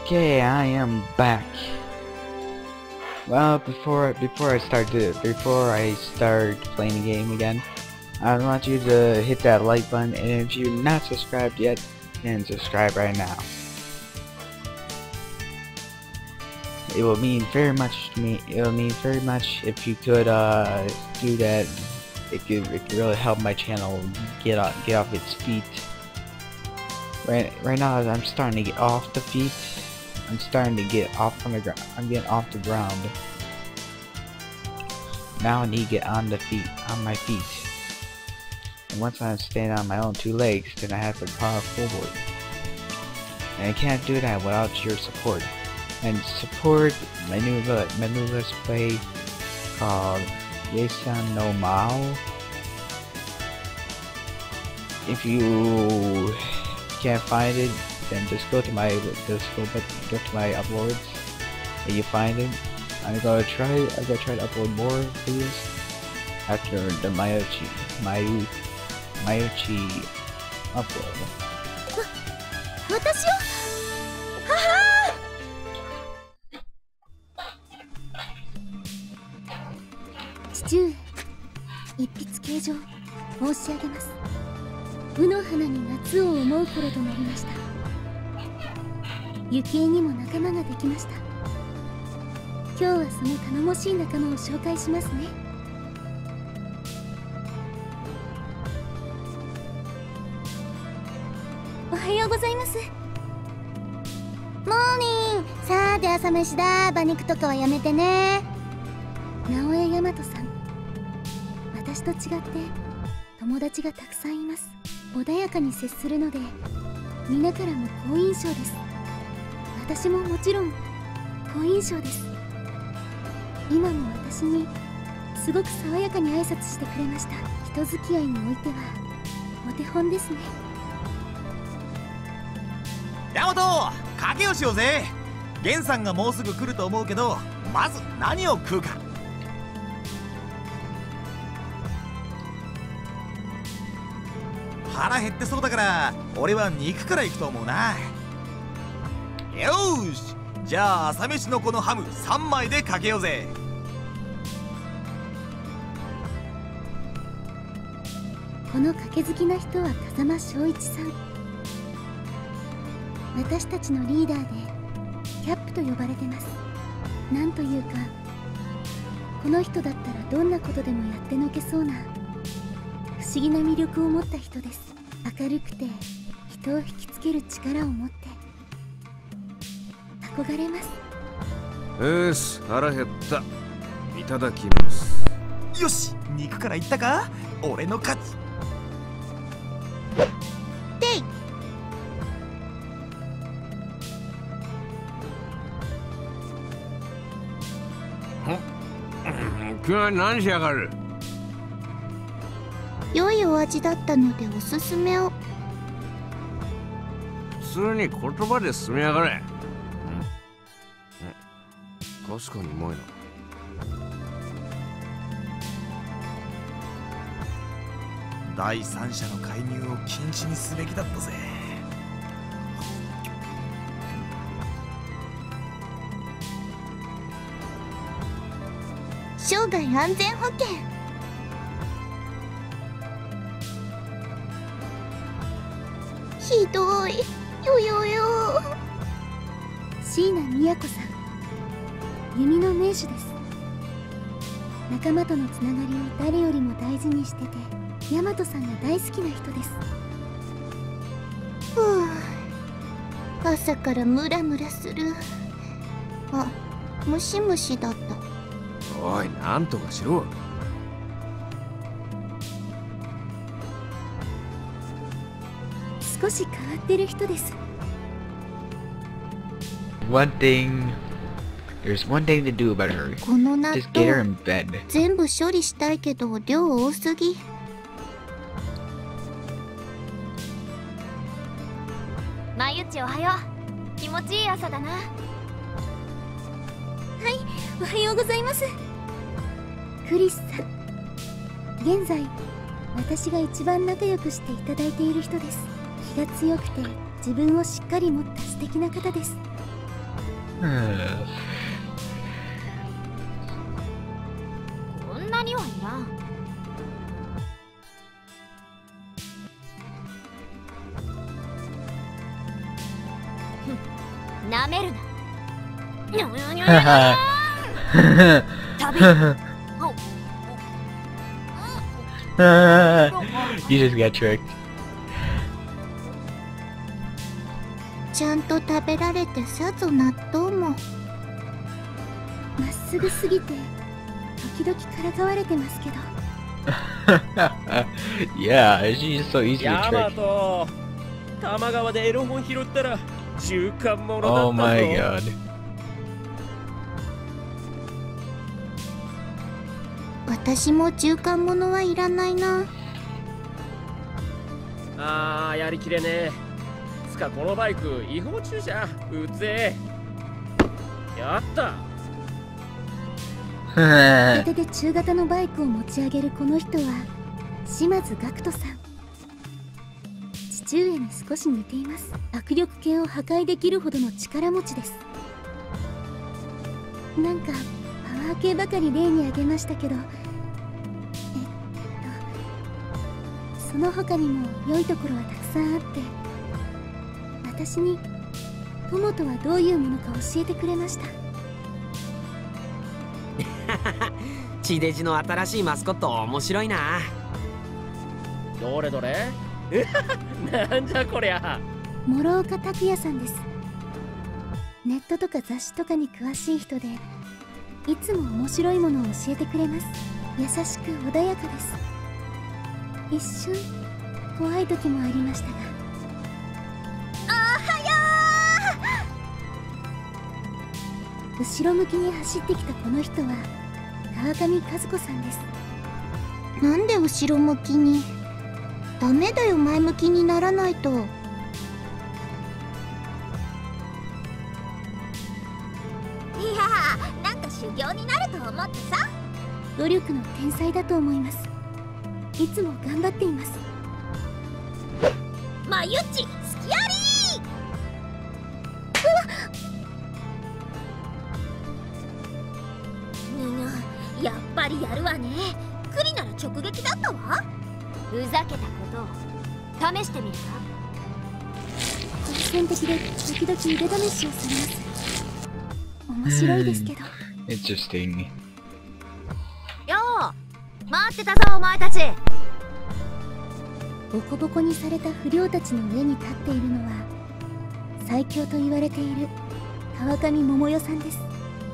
Okay, I am back. Well, before I start playing the game again, I want you to hit that like button, and if you're not subscribed yet, then subscribe right now. It will mean very much to me. It will mean very much if you could do that. It could really help my channel get off its feet. Right now, I'm starting to get off the feet. I'm starting to get off from the ground. I'm getting off the ground. Now I need to get on my feet. And once I stand on my own two legs, then I have to power forward. And I can't do that without your support. And support my new Let's Play called Yasan no Mao. If you can't find it, then just go to my uploads and you find it. I'm gonna try to upload more videos after the Mayuchi upload. 私を母父上、一筆啓上申し上げます。卯の花に夏を思う頃となりました。雪絵にも仲間ができました。今日はその頼もしい仲間を紹介しますね。おはようございます。モーニング。さあで朝飯だ。馬肉とかはやめてね。直江大和さん、私と違って友達がたくさんいます。穏やかに接するので皆からも好印象です。私ももちろん好印象です。今も私にすごく爽やかに挨拶してくれました。人付き合いにおいてはお手本ですね。 ヤマト、賭けをしようぜ。ゲンさんがもうすぐ来ると思うけど、まず何を食うか。腹減ってそうだから俺は肉からいくと思うな。よーし、じゃあ朝飯のこのハム3枚でかけようぜ。 この賭け好きな人は風間正一さん。私たちのリーダーでキャップと呼ばれてます。なんというか、この人だったらどんなことでもやってのけそうな不思議な魅力を持った人です。明るくて人を引きつける力を持って憧れます。 腹減った。いただきます。 よし、肉からいったか。俺の勝ち。 てい。 今日は何しやがる。 良いお味だったのでおすすめを。 普通に言葉で進めやがれ。確かにうまいな。 第三者の介入を禁止にすべきだったぜ。 生涯安全保険。ひどい。よよよ。椎名都子さん、弓の名手です。仲間とのつながりを誰よりも大事にしてて、大和さんが大好きな人です。ふう、朝からムラムラする。あ、ムシムシだった。 おい、なんとかしろ。 少し変わってる人です。 There's one thing to do about her. この納 Just get her 豆 in bed. 全部処理したいけど量多すぎ。 まゆち、おはよう。気持ちいい朝だな。はい、 おはようございます。クリスさん、現在私が一番仲良くしていただいている人です。気が強くて自分をしっかり持った素敵な方です。 こんなにはいらん。なめるな。にょにょにょにょ旅。 You just got tricked. ちゃんと食べられてさぞ納豆も。まっすぐすぎて時々からかわれてますけど。 Yeah, she's so easy ヤ to マ trick. ト、多摩川でエロ本拾ったら中間物だったぞ。 Oh my god. 私も中間物はいらないな。 あー、やりきれねえ。つかこのバイク違法駐車うぜえ。やった。 片手で中型のバイクを持ち上げるこの人は島津岳人さん。父上に少し似ています。握力計を破壊できるほどの力持ちです。なんかパワー系ばかり例に挙げましたけど、その他にも良いところはたくさんあって、私に友とはどういうものか教えてくれました。 地デジの新しいマスコット面白いな。 どれどれなんじゃこりゃ。 諸岡拓也さんです。ネットとか雑誌とかに詳しい人で、いつも面白いものを教えてくれます。優しく穏やかです。一瞬怖い時もありましたが。おはよう。後ろ向きに走ってきたこの人は川上和子さんです。なんで後ろ向きに？ダメだよ、前向きにならないと。 いやー、なんか修行になると思ってさ。 努力の天才だと思います。いつも頑張っています。 まゆっち、すきありー。やっぱりやるわね。クリなら直撃だったわ。ふざけたことを試してみるか。 好戦的で時々腕試しをされます。面白いですけど。 Interesting. よう、待ってたぞお前たち。 ボコボコにされた不良たちの上に立っているのは最強と言われている川上桃代さんです。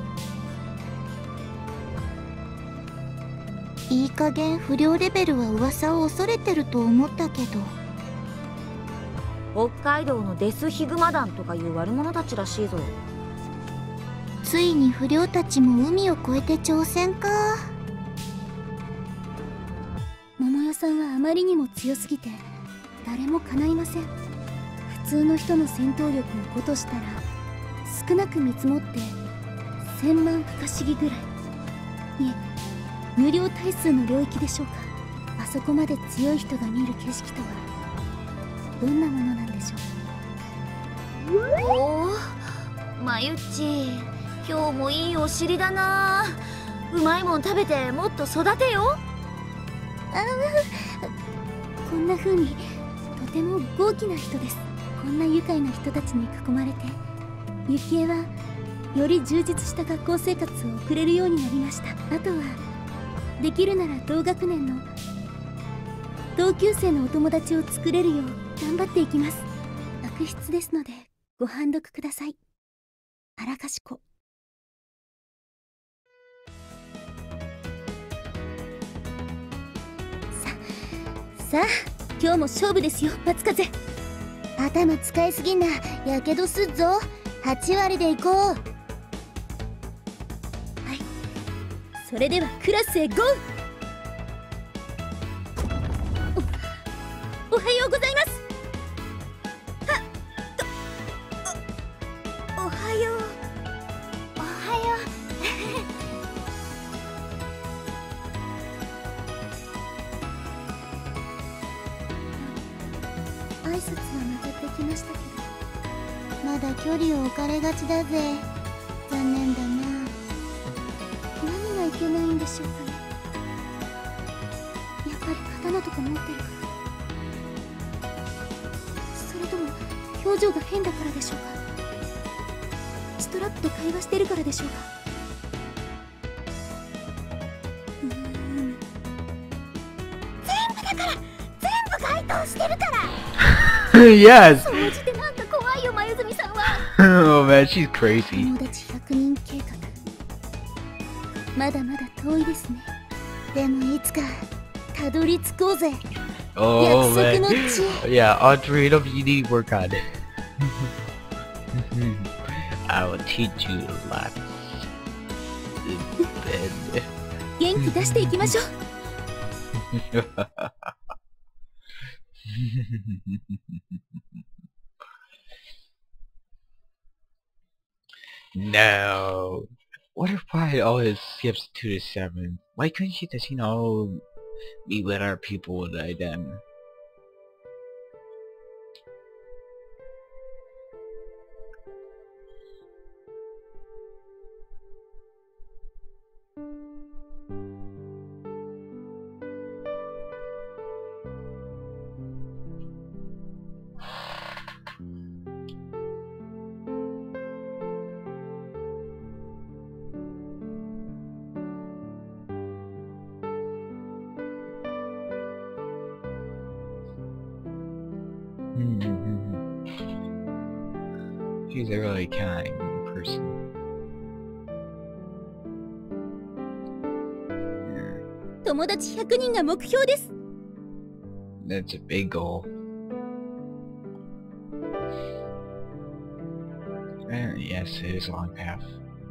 いい加減不良レベルは噂を恐れてると思ったけど。 北海道のデスヒグマ団とかいう悪者たちらしいぞ。 ついに不良たちも海を越えて挑戦か。桃代さんはあまりにも強すぎて誰もかないません。普通の人の戦闘力を5としたら少なく見積もって1000万不可思議ぐらい。いえ、無料対数の領域でしょうか。あそこまで強い人が見る景色とはどんなものなんでしょう。 おお、まゆっち、今日もいいお尻だな。うまいもん食べてもっと育てよ。 こんな風にとても豪気な人です。こんな愉快な人たちに囲まれて、ゆきえはより充実した学校生活を送れるようになりました。あとはできるなら同学年の同級生のお友達を作れるよう頑張っていきます。悪質ですのでご判読ください。荒かしこ。さあ今日も勝負ですよ、松風。頭使いすぎんな、やけどすっぞ。8割でいこう。はい、それではクラスへゴー。おはようございます。 おはよう。おはよう。 挨拶はまたできましたけど、まだ距離を置かれがちだぜ。 残念だな。何がいけないんでしょうかね。やっぱり刀とか持ってるから、それとも表情が変だからでしょうか。ストラップと会話してるからでしょうか。全部だから、全部該当してるから。 Yes! 総じてなんか怖いよ、眉住さんは。 Oh man, she's crazy. 友達100人計画、まだまだ遠いですね。でもいつかたどり着こうぜ。 Oh 約束 man. の地へ。 Yeah, all three of you need to work on it. I will teach you lots. 元気出していきましょう。 No. What if I always skips 2 to 7? Why couldn't she just, meet with our people then? She's a really kind person. Yeah. 友達100人が目標です。 That's a big goal. Yes, it is a long path.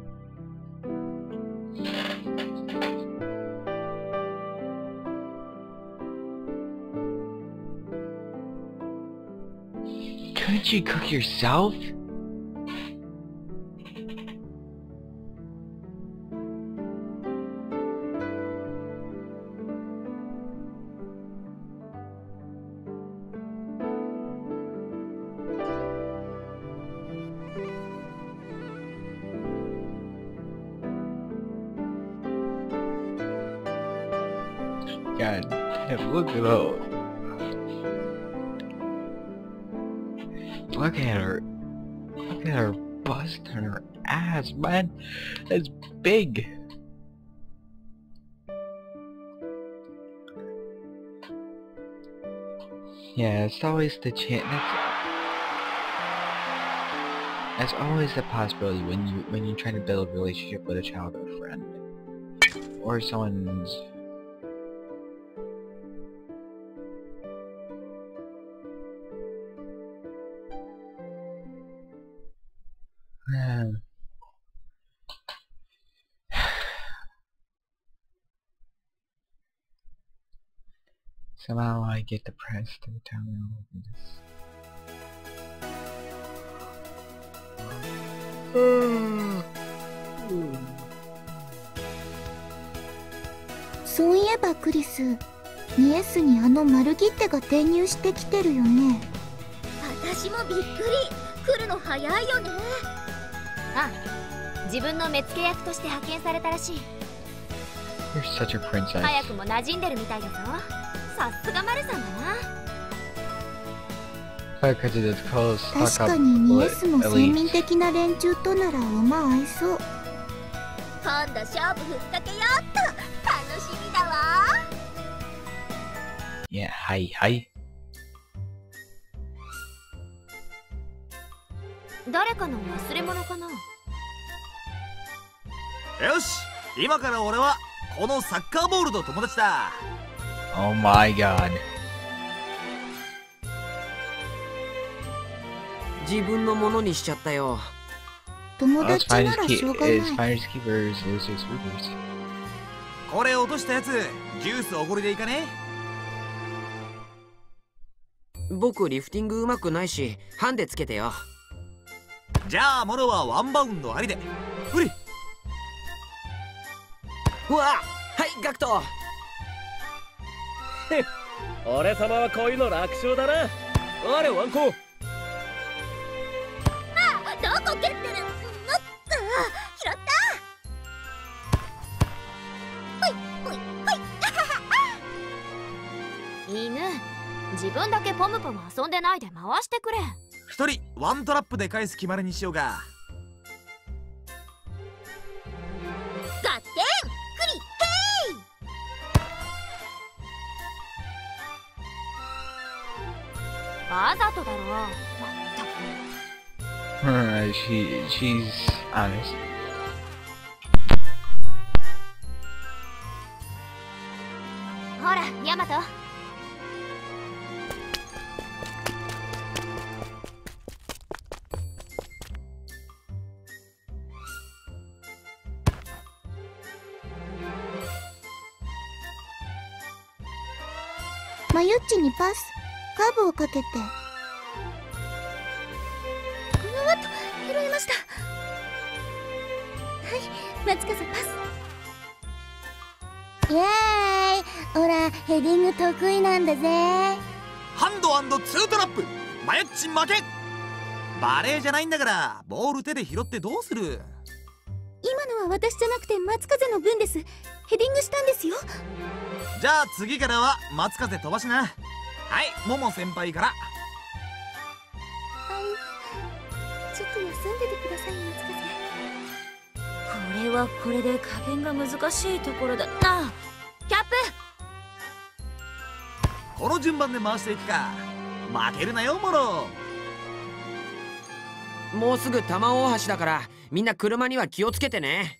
Couldn't you cook yourself? God damn, look at her. Look at her. Look at her bust and her ass, man. That's big. Yeah, it's always the chance. That's always the possibility when you try to build a relationship with a childhood friend or someone's. Somehow I get depressed every time I look at this. そういえばクリス、ミエスにあのマルギッテが転入してきてるよね。 私もびっくり。来るの早いよね。あ、自分の目付け役として派遣されたらしい。 You're such a princess. 早くも馴染んでるみたいだぞ。さすがマルさんだな。 Because it is close. 確かにミエスも先民的な連中となら馬合いそう。 今度勝負ふっかけようっと。楽しみだわ。 Yeah, hi. 誰かの忘れ物かな。 よし、今から俺はこのサッカーボールと友達だ。 Oh my god. 自分のものにしちゃったよ。 友 Well, it's 達 fine な as ら keep. しょうがない。 It's fine as keepers, losers, sweepers. これ落としたやつ、ジュースおごりでいかね。 僕リフティングうまくないし、ハンデつけてよ。 じゃあモロはワンバウンドありで。うり。 うわ、はい、ガクト。 俺様はこういうの楽勝だな。あれワンコ。 どこ蹴ってる。 分だけポムポム遊んでないで回してくれ。 一人ワントラップで返す決まりにしようか。 ガッテンクリヘイ。わざとだろ。まったく。 She's honest. ほらヤマト。 マユッチにパス。カーブをかけて。うわっと拾いました。はい、松風パス。イエーイ。ほらヘディング得意なんだぜ。 ハンド&ツートラップ。マユッチ負け。バレーじゃないんだから、ボール手で拾ってどうする。 今のは私じゃなくて松風の分です。ヘディングしたんですよ。 じゃあ次からは松風飛ばしな。はい、モモ先輩から。 ちょっと休んでてください松風。 これはこれで加減が難しいところだな。キャップ。 この順番で回していくか。負けるなよモロ。 もうすぐ玉大橋だからみんな車には気をつけてね。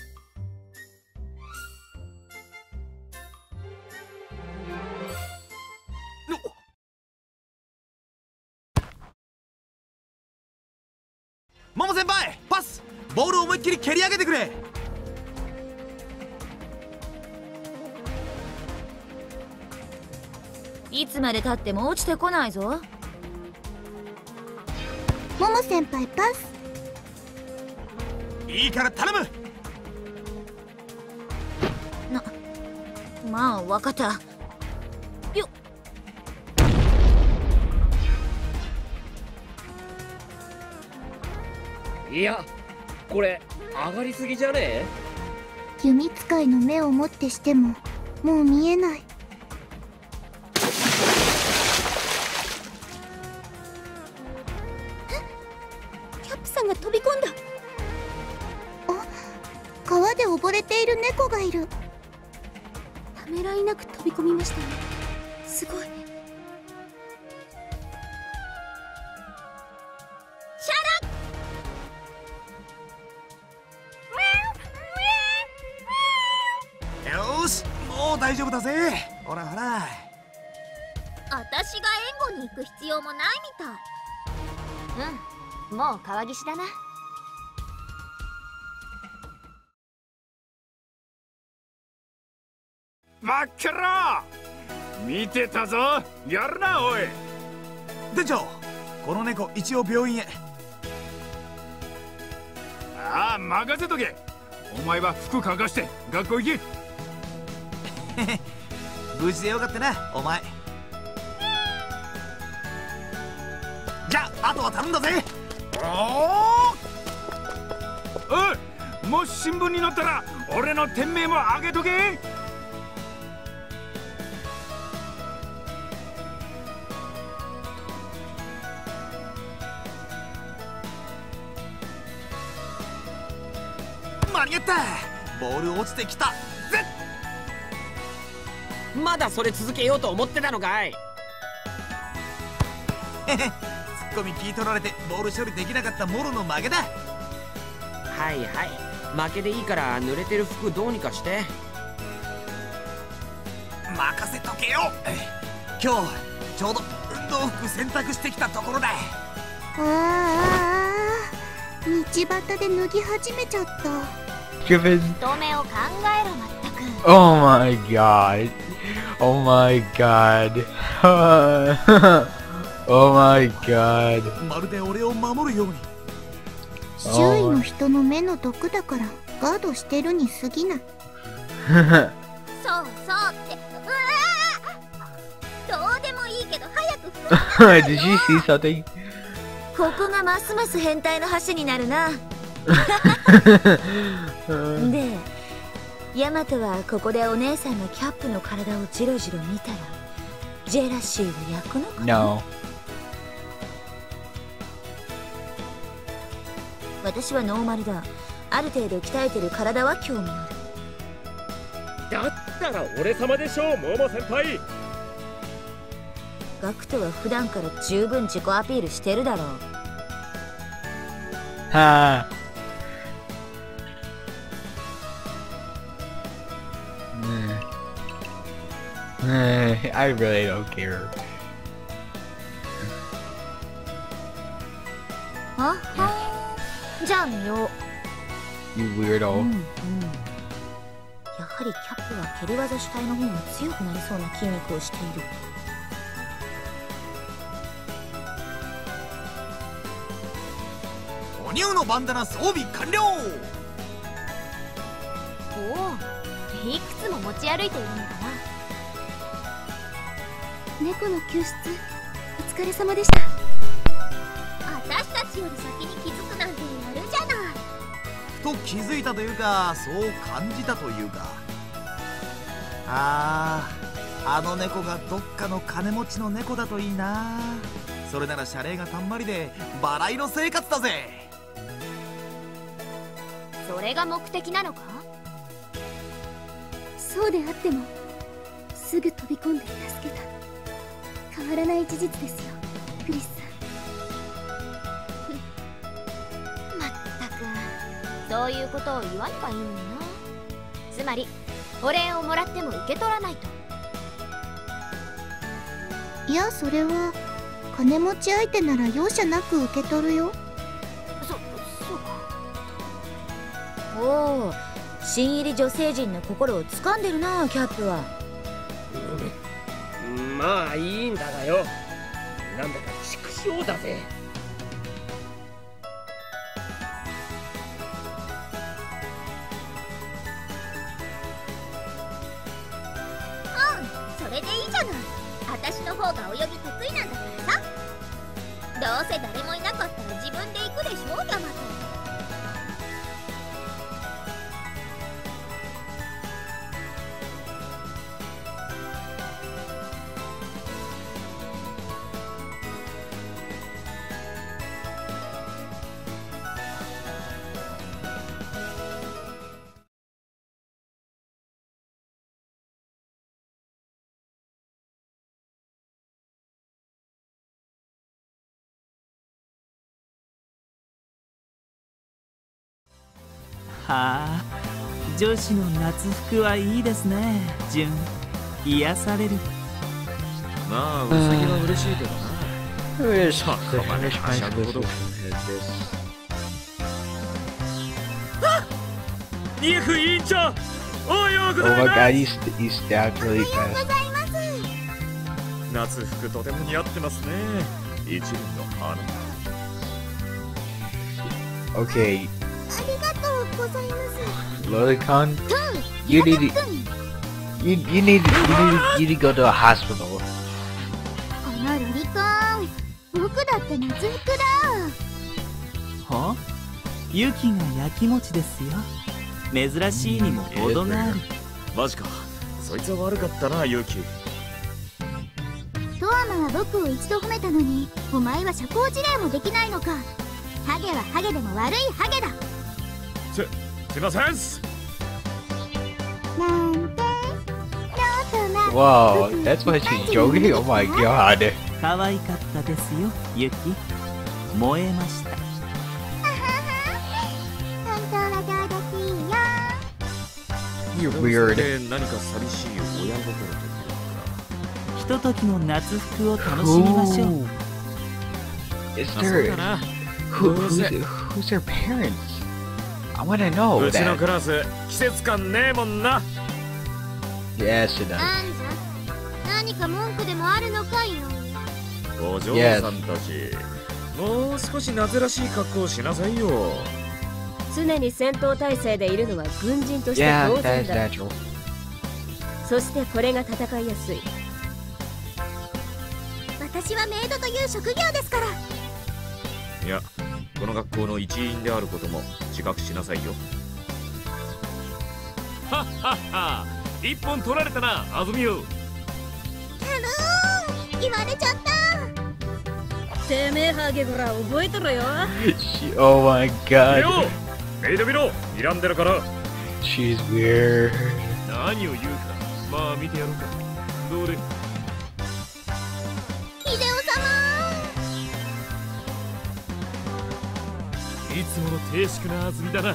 モモ先輩パス。ボールを思いっきり蹴り上げてくれ。 いつまでたっても落ちてこないぞ。 モモ先輩パス。 いいから頼む。 まあ分かったよっ。 いやこれ上がりすぎじゃねえ。 弓使いの目をもってしてももう見えない。キャップさんが飛び込んだ。あ、川で溺れている猫がいる。ためらいなく飛び込みましたね。すごい。 もう大丈夫だぜ。ほらほら。 私が援護に行く必要もないみたい。うん、もう川岸だな。 マッケロ見てたぞ。やるなおい。 店長、この猫一応病院へ。 ああ任せとけ。お前は服かがして学校行け。 無事でよかったなお前。じゃああとは頼んだぜ。 おい、もし新聞に載ったら俺の店名もあげとけ。 間に合った。ボール落ちてきたぜ。 まだそれ続けようと思ってたのかい。 ツッコミ聞い取られてボール処理できなかったモロの負けだ。 はいはい、負けでいいから濡れてる服どうにかして。 任せとけよ。今日ちょうど運動服洗濯してきたところだ。 道端で脱ぎ始めちゃった。 Griffin. 人目を考えろまったく。 Oh my god. Oh my god. Oh my god. まるで俺を守るように。 周囲の人の目の毒だからガードしてるに過ぎない。 そうそうって。どうでもいいけど早く服。 Did you see something? ここがますます変態の橋になるな。で、ヤマトはここでお姉さんのキャップの体をジロジロ見たら、 ジェラシーを焼くのかな。 No. 私はノーマルだ。ある程度鍛えてる体は興味ある。 だったら俺様でしょう、モモ先輩。 ガクトは普段から十分自己アピールしてるだろう。 Ha. I really don't care. あはー、じゃあ見よう。 You weirdo. やはりキャップは蹴り技主体の方が強くなりそうな筋肉をしている。 おニューのバンダナ装備完了。 おお、いくつも持ち歩いているのかな。 猫の救出お疲れ様でした。 私たちより先に気づくなんてやるじゃない。 ふと気づいたというか、そう感じたというか。あの猫がどっかの金持ちの猫だといいな。それなら謝礼がたんまりでバラ色生活だぜ。 それが目的なのか。 そうであってもすぐ飛び込んで助けた。変わらない事実ですよ、クリスさん。 まったく、そういうことを言わねばいいのにな。つまりお礼をもらっても受け取らないと。 いや、それは金持ち相手なら容赦なく受け取るよ。 そうか。おお、新入り女性陣の心を掴んでるな、キャップは。 まあいいんだがよ。なんだか畜生だぜ。 それでいいじゃない。私の方が泳ぎ得意なんだからさ。どうせ誰もいなかったら自分で行くでしょ、ヤマト。 はあ、女子の夏服はいいですね、ジュン。癒される。 まあウサギは嬉しいけどな。 Who is the Come on, Finnish I shall Prince go. is this? ニエフ委員長、おはようご Oh ざい my ま god, す。 he stabbed really fast. 夏服とても似合ってますね。一輪の花。 Okay, ありがとうございます。 Loricon, you need to go to a hospital. このロリコン、僕だって夏服だ。 はあ、ユキが焼きもちですよ。珍しいにも程がある。 マジか。そいつは悪かったな、ユキ。 トアマは僕を一度褒めたのに、お前は社交辞令もできないのか。ハゲはハゲでも悪いハゲだ。 すいませんっす。 なんて、ノートな。 Whoa, that's what she's joking? Oh my god. 可愛かったですよ、ユキ。燃えました。 本当はどうだしいよ。 You're weird. で何か寂しい親心というひとときの夏服を楽しみましょう。 Is か。そう there だな。 who's their parents? I wanna know うちの that. クラス季節感ねえもんな。 Yes, it does. なんじゃ、何か文句でもあるのかよ。 お嬢さんたち、もう少し夏らしい格好をしなさいよ。 常に戦闘態勢でいるのは軍人として Yeah, 当 that 然 is だ。 natural. そしてこれが戦いやすい。 私はメイドという職業ですから。 いや、この学校の一員であることも自覚しなさいよ。はっはっは、一本取られたな、あずみよ。 キャルーン、 言われちゃった。 てめえハゲゴラ覚えとろよ。 Oh my god. メイド見ろ、睨んでるから。 She's weird. 何を言うか、まあ見てやろうか。どうで。 秀夫様。 いつもの低粛なあずみだな。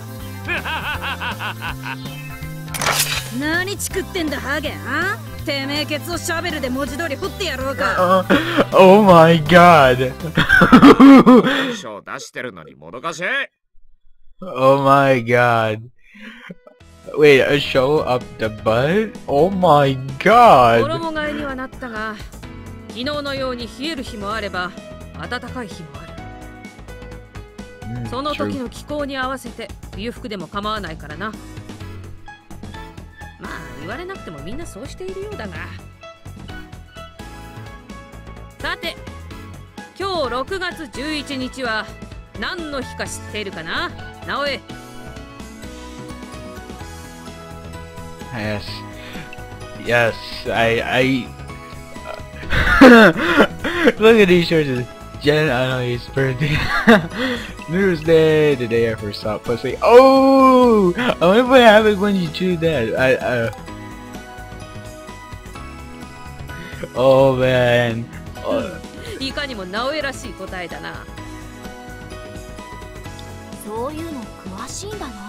何チクってんだハゲ。あ？てめえケツをシャベルで文字通り掘ってやろうか。 Oh my god. 書出してるのにもどかしい。 Oh my god. Wait, a show up the butt? Oh my god. 衣替えにはなったが、昨日のように冷える日もあれば暖かい日もある。その時の気候に合わせて冬服でも構わないからな。まあ言われなくてもみんなそうしているようだが。さて、今日6月11日は何の日か知っているかな、直江。 Yes. Yes, I Look at these shorts. Jen Anoi's birthday. New Year's Day, the day I first saw pussy. Oh! I wonder what happened when you choose that. Oh man. いかにも直江らしい答えだな。 そういうの詳しいんだな。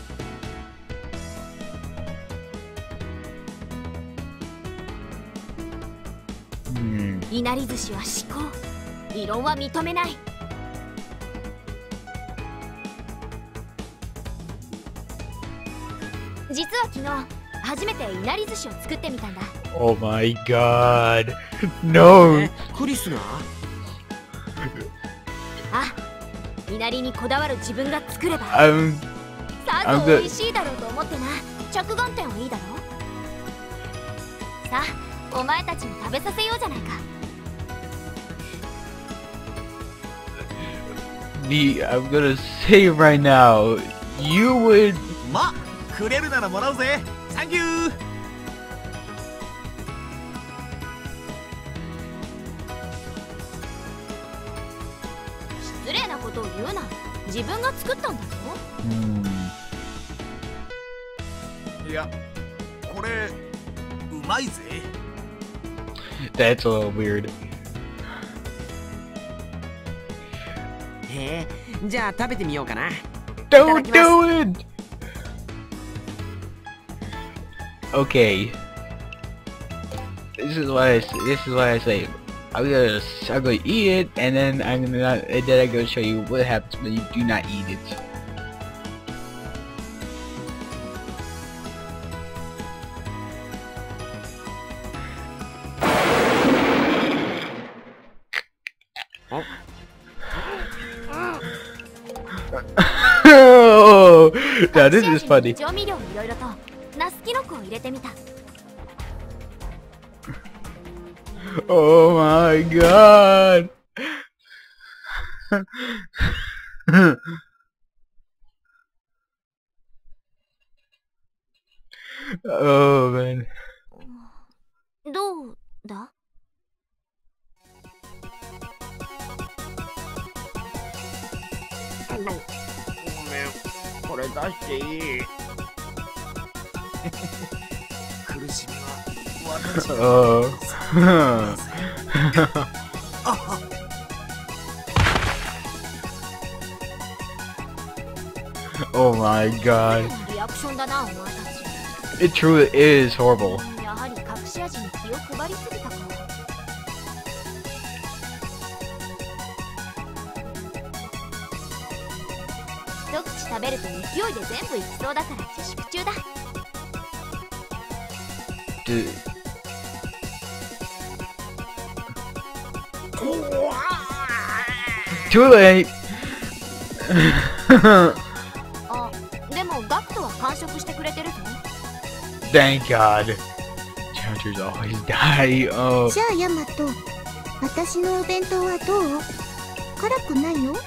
いなり寿司は至高、異論は認めない。実は昨日初めていなり寿司を作ってみたんだ。 Oh my god. No. クリスが？ あ、いなりにこだわる自分が作ればさぞ美味しいだろうと思ってな。着眼点はいいだろう。さあ、お前たちに食べさせようじゃないか。 I'm gonna say right now, you would. ま、くれるならもらうぜ。サンキュー。 失礼なことを言うな。自分が作ったんだぞ。 いや、これうまいぜ。 That's a little weird. へえ、じゃあ食べてみようかな。 Don't do it! Okay. This is what I say. I'm gonna eat it, and then I'm gonna show you what happens when you do not eat it. Oh, now this is funny. 調味料いろいろとナスキノコを入れてみた。 Oh my god. Oh man. どうだ？ これ出していい？ 苦しみは私が。 Oh my god. リアクションだな、お前たち。 It truly is horrible. やはり隠し味に気を配りすぎたか。一口食べると勢いで全部いきそうだから自粛中だ。 Too late. あ、でもガクトは完食してくれてるぞ。 Thank God. Challengers always die. Oh. じゃあヤマト、私のお弁当はどう？辛くないよ。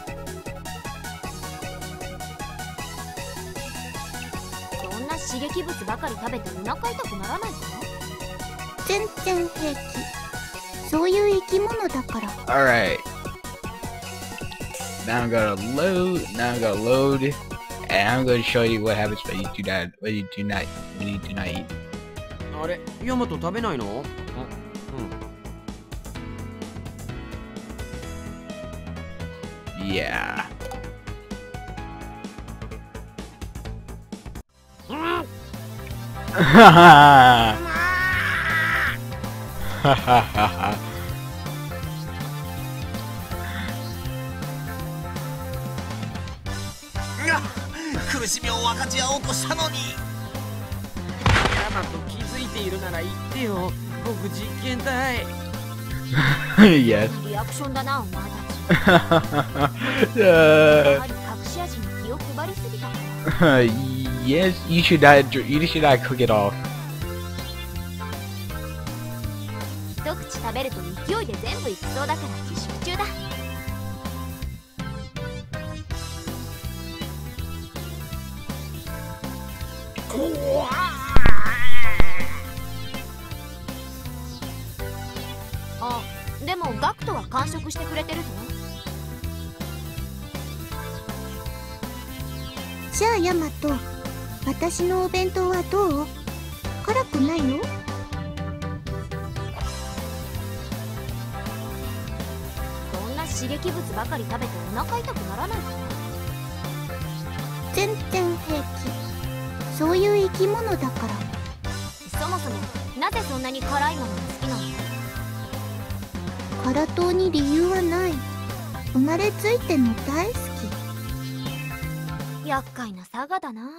そんな刺激物ばかり食べてお腹痛くならないか？ 全然平気。 そういう生き物だから。 Alright. Now I'm gonna load, and I'm gonna show you what happens when you do not eat. あれ、ヤマト食べないの？ Yeah. Yes. Yes, you should not cook it off. 一口食べると勢いで全部いきそうだから自粛中だ。あ、でもガクトは完食してくれてるぞ。 じゃあヤマト、私のお弁当はどう？辛くないの？ そんな刺激物ばかり食べてお腹痛くならないか？ 全然平気。そういう生き物だから。 そもそもなぜそんなに辛いものが好きなの？ 辛党に理由はない。生まれついての大好き。 厄介なサガだな。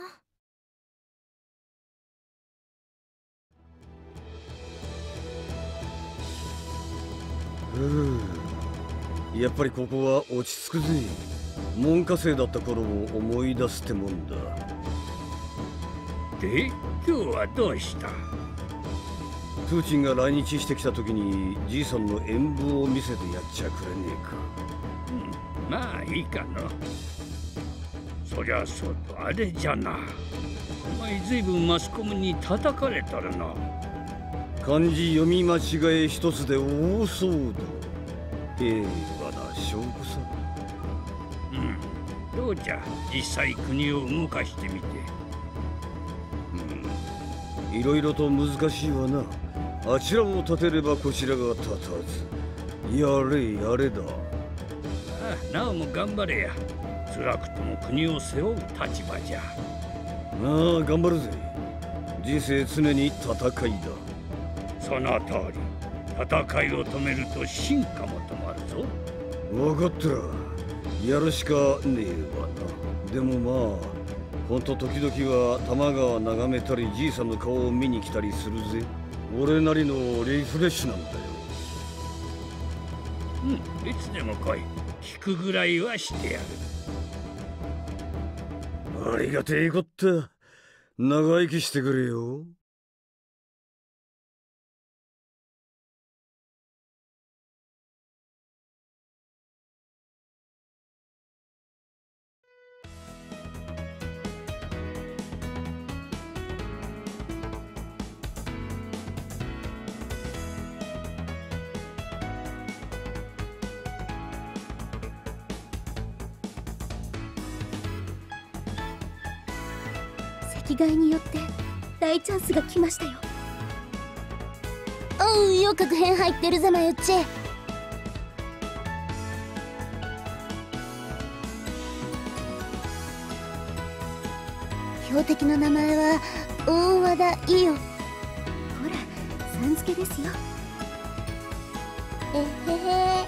やっぱりここは落ち着くぜ。門下生だった頃を思い出すってもんだ。 で、今日はどうした？ プーチンが来日してきた時にじいさんの演舞を見せてやっちゃくれねえか。 まあいいかな。そりゃそうとあれじゃな。お前ずいぶんマスコミに叩かれたらな。 漢字読み間違え一つで大騒動。平和な証拠さ。 どうじゃ、実際国を動かしてみて。 いろいろと難しいわな。あちらを立てればこちらが立たず。やれやれだ。 ああ、なおも頑張れや。辛くとも国を背負う立場じゃ。 ああ、頑張るぜ。人生常に戦いだ。 その通り。戦いを止めると進化も止まるぞ。 分かったらやるしかねえわな。でもまあほんと時々は多摩川眺めたりじいさんの顔を見に来たりするぜ。俺なりのリフレッシュなんだよ。 いつでも来い。聞くぐらいはしてやる。 ありがてえこった。長生きしてくれよ。 席替えによって大チャンスが来ましたよ。おう、よく変入ってるぜマユッチ。標的の名前は大和田伊代。ほら、さん付けですよ。えへへ。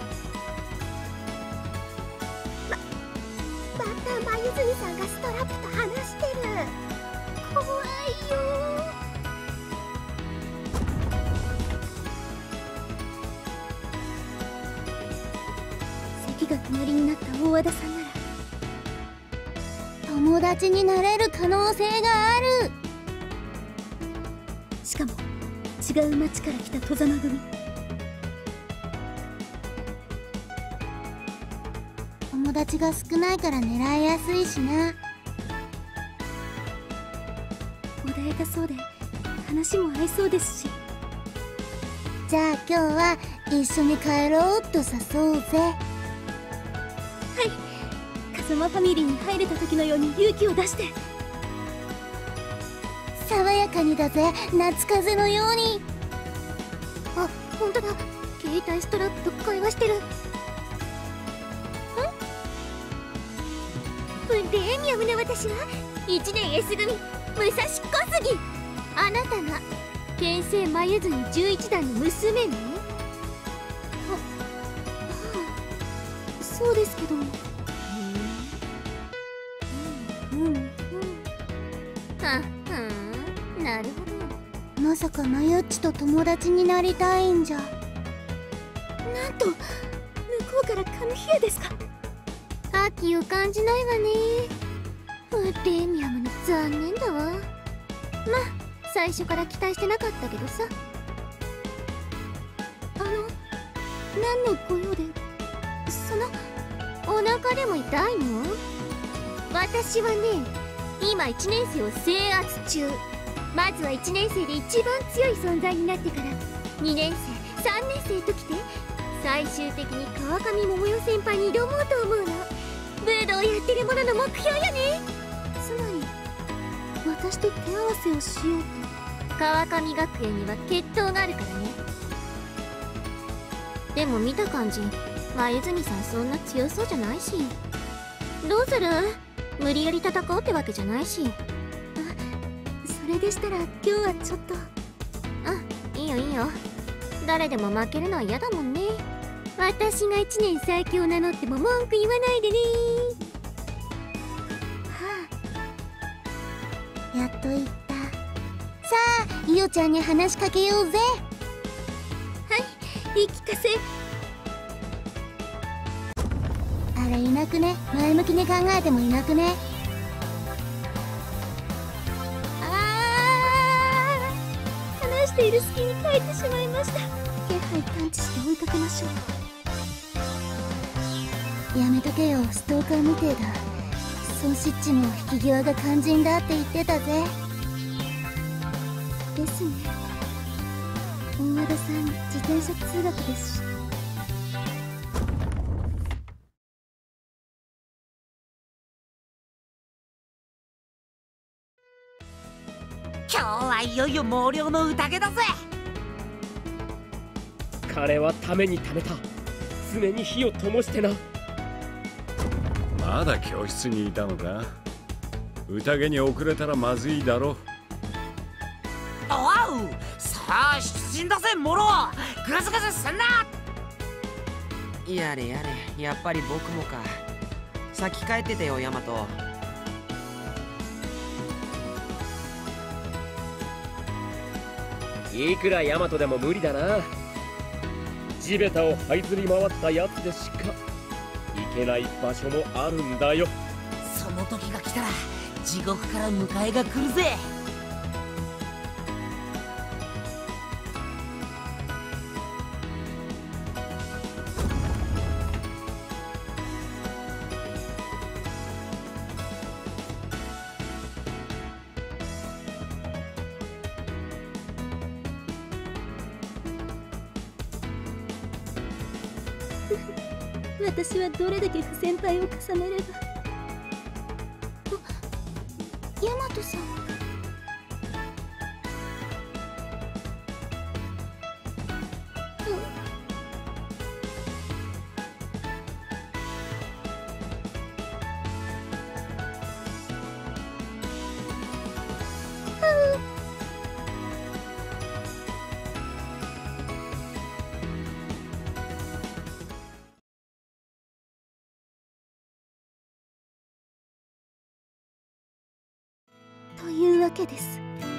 また眉住さんがストラップと話してる。怖いよ。席が隣になった大和田さんなら友達になれる可能性がある。しかも違う町から来た外様組。友達が少ないから狙いやすいしな。穏やかそうで話も合いそうですし。じゃあ今日は一緒に帰ろうと誘うぜ。はい、風間ファミリーに入れた時のように勇気を出して。爽やかにだぜ、夏風のように。あ、本当だ、携帯ストラップと会話してる。プレミアムな私は1年 S 組武蔵小杉。あなたが剣聖眉住11段の娘ね。そうですけど。なるほど。まさかマユッチと友達になりたいんじゃ。なんと向こうからカムヒアですか。秋を感じないわね。プレミアムに残念だわ。まあ最初から期待してなかったけどさ。何のご用で。そのお腹でも痛いの？私はね、今1年生を制圧中。まずは1年生で一番強い存在になってから2年生3年生ときて、最終的に川上桃代先輩に挑もうと思うの。武道やってる者の目標よね。つまり私と手合わせをしようと。川上学園には血統があるからね。でも見た感じ眉住さんそんな強そうじゃないし。どうする？無理やり戦おうってわけじゃないし。それでしたら今日はちょっと。いいよいいよ。誰でも負けるのは嫌だもんね。私が1年最強を名乗っても文句言わないでね。やっと言った。さあイオちゃんに話しかけようぜ。はい、言い聞かせ。あれいなくね。前向きに考えてもいなくね。話している隙に帰ってしまいました。気配探知して追いかけましょう。やめとけよ、ストーカーみてえだ。ソンシッチも引き際が肝心だって言ってたぜ。ですね。大和田さん自転車通学ですし。 今日はいよいよ毛量の宴だぜ。 彼はためにためた。常に火を灯してな。 まだ教室にいたのか。宴に遅れたらまずいだろ。 おう、さあ出陣だぜモロ。グズグズすんな。やれやれ、やっぱり僕もか。先帰っててよヤマト。 いくらヤマトでも無理だな。地べたを這いずり回ったやつでしか行けない場所もあるんだよ。 その時が来たら地獄から迎えが来るぜ。 私はどれだけ不先輩を重ねれば。ヤマトさん。というわけです。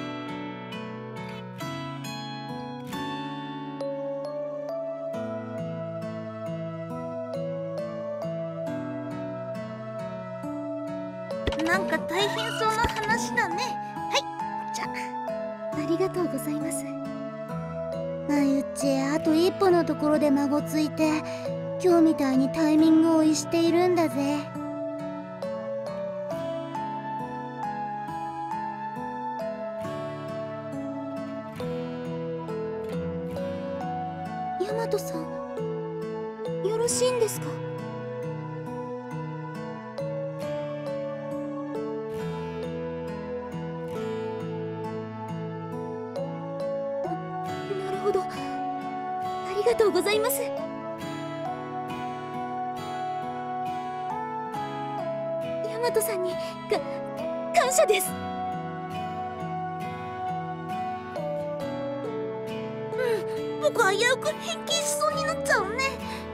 なんか大変そうな話だね。はい、じゃありがとうございます。まゆっち、あと一歩のところで孫ついて今日みたいにタイミングを逸しているんだぜ。大マトさん、よろしいんですか？なるほど、ありがとうございます。ヤマトさんに感謝です。僕は危うく変形しそうになっちゃうね。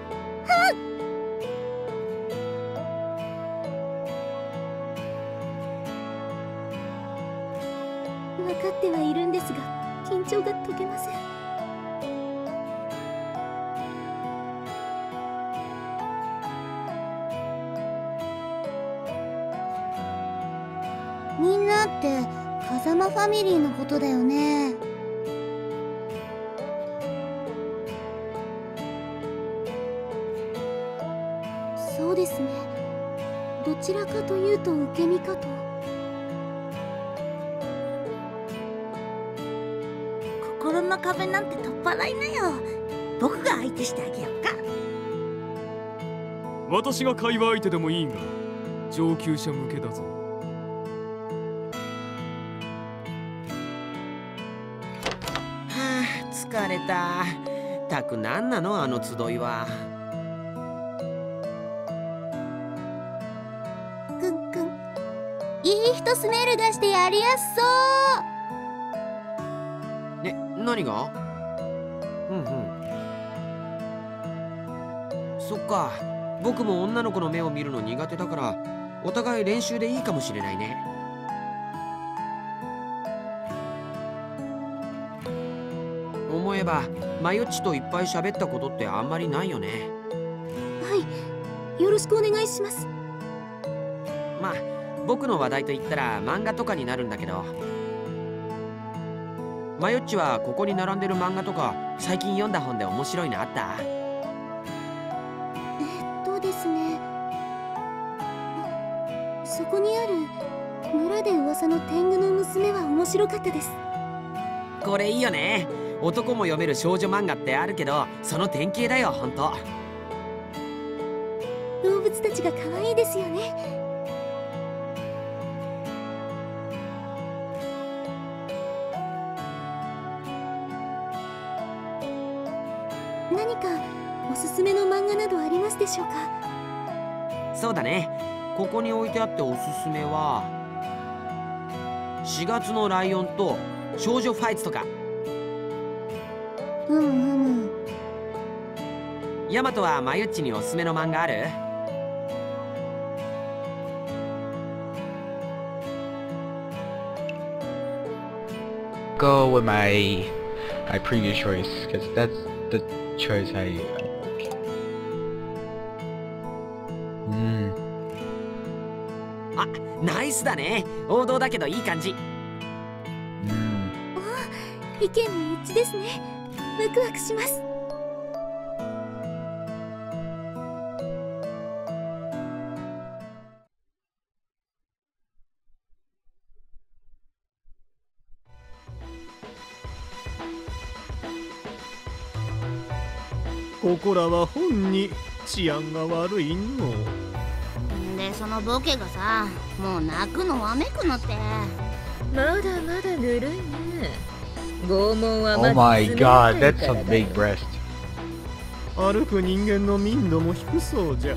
分かってはいるんですが、緊張が解けません。みんなって風間ファミリーのことだよね。そうですね。どちらかというと受け身かと。心の壁なんて取っ払いなよ。僕が相手してあげようか。 私が会話相手でもいいが、上級者向けだぞ。 はあ、疲れた。たくなんなのあの集いは。 くんくん、いい人スメール出してやりやすそう。 ね、何が？そっか、僕も女の子の目を見るの苦手だから、お互い練習でいいかもしれないね。思えばマヨッチといっぱい喋ったことってあんまりないよね。 はい、よろしくお願いします。 まあ僕の話題といったら漫画とかになるんだけど、マヨッチはここに並んでる漫画とか最近読んだ本で面白いのあった？ ですね。そこにある村で噂の天狗の娘は面白かったです。 これいいよね。男も読める少女漫画ってあるけど、その典型だよ、ほんと。 動物たちが可愛いですよね。何かおすすめの漫画などありますでしょうか？ そうだね。ここに置いてあっておすすめは4月のライオンと少女ファイツとか。ヤマトはマユッチにおすすめの漫画ある？ Go with my previous choice, because that's the choice I あ、ナイスだね。王道だけどいい感じ。 意見も一致ですね。ワクワクします。 ここらは本に治安が悪いの。 でそのボケがさ、もう泣くのわめくのって。 まだまだぬるいね。拷問はまだ。 Oh my god, that's a big breast. 歩く人間の民度も低そうじゃ。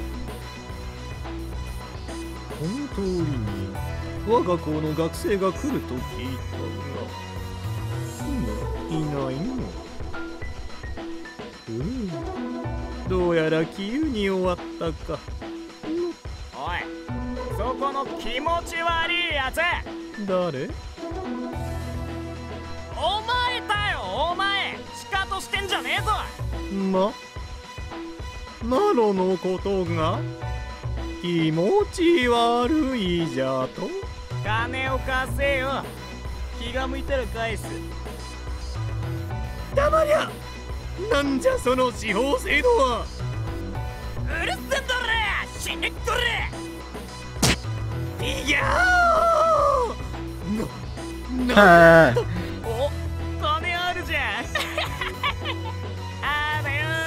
この通りに我が校の学生が来ると聞いたが、今いないの。どうやら杞憂に終わったか。 おい、そこの気持ち悪いやつ。 誰？ お前だよ、お前。シカトしてんじゃねえぞ。 マロのことが気持ち悪いじゃと？ 金を貸せよ。気が向いたら返す。 たまりゃ。なんじゃその司法制度は。 うるせんだれ、死ねっとれ。 いやーお、金あるじゃん。あーだよ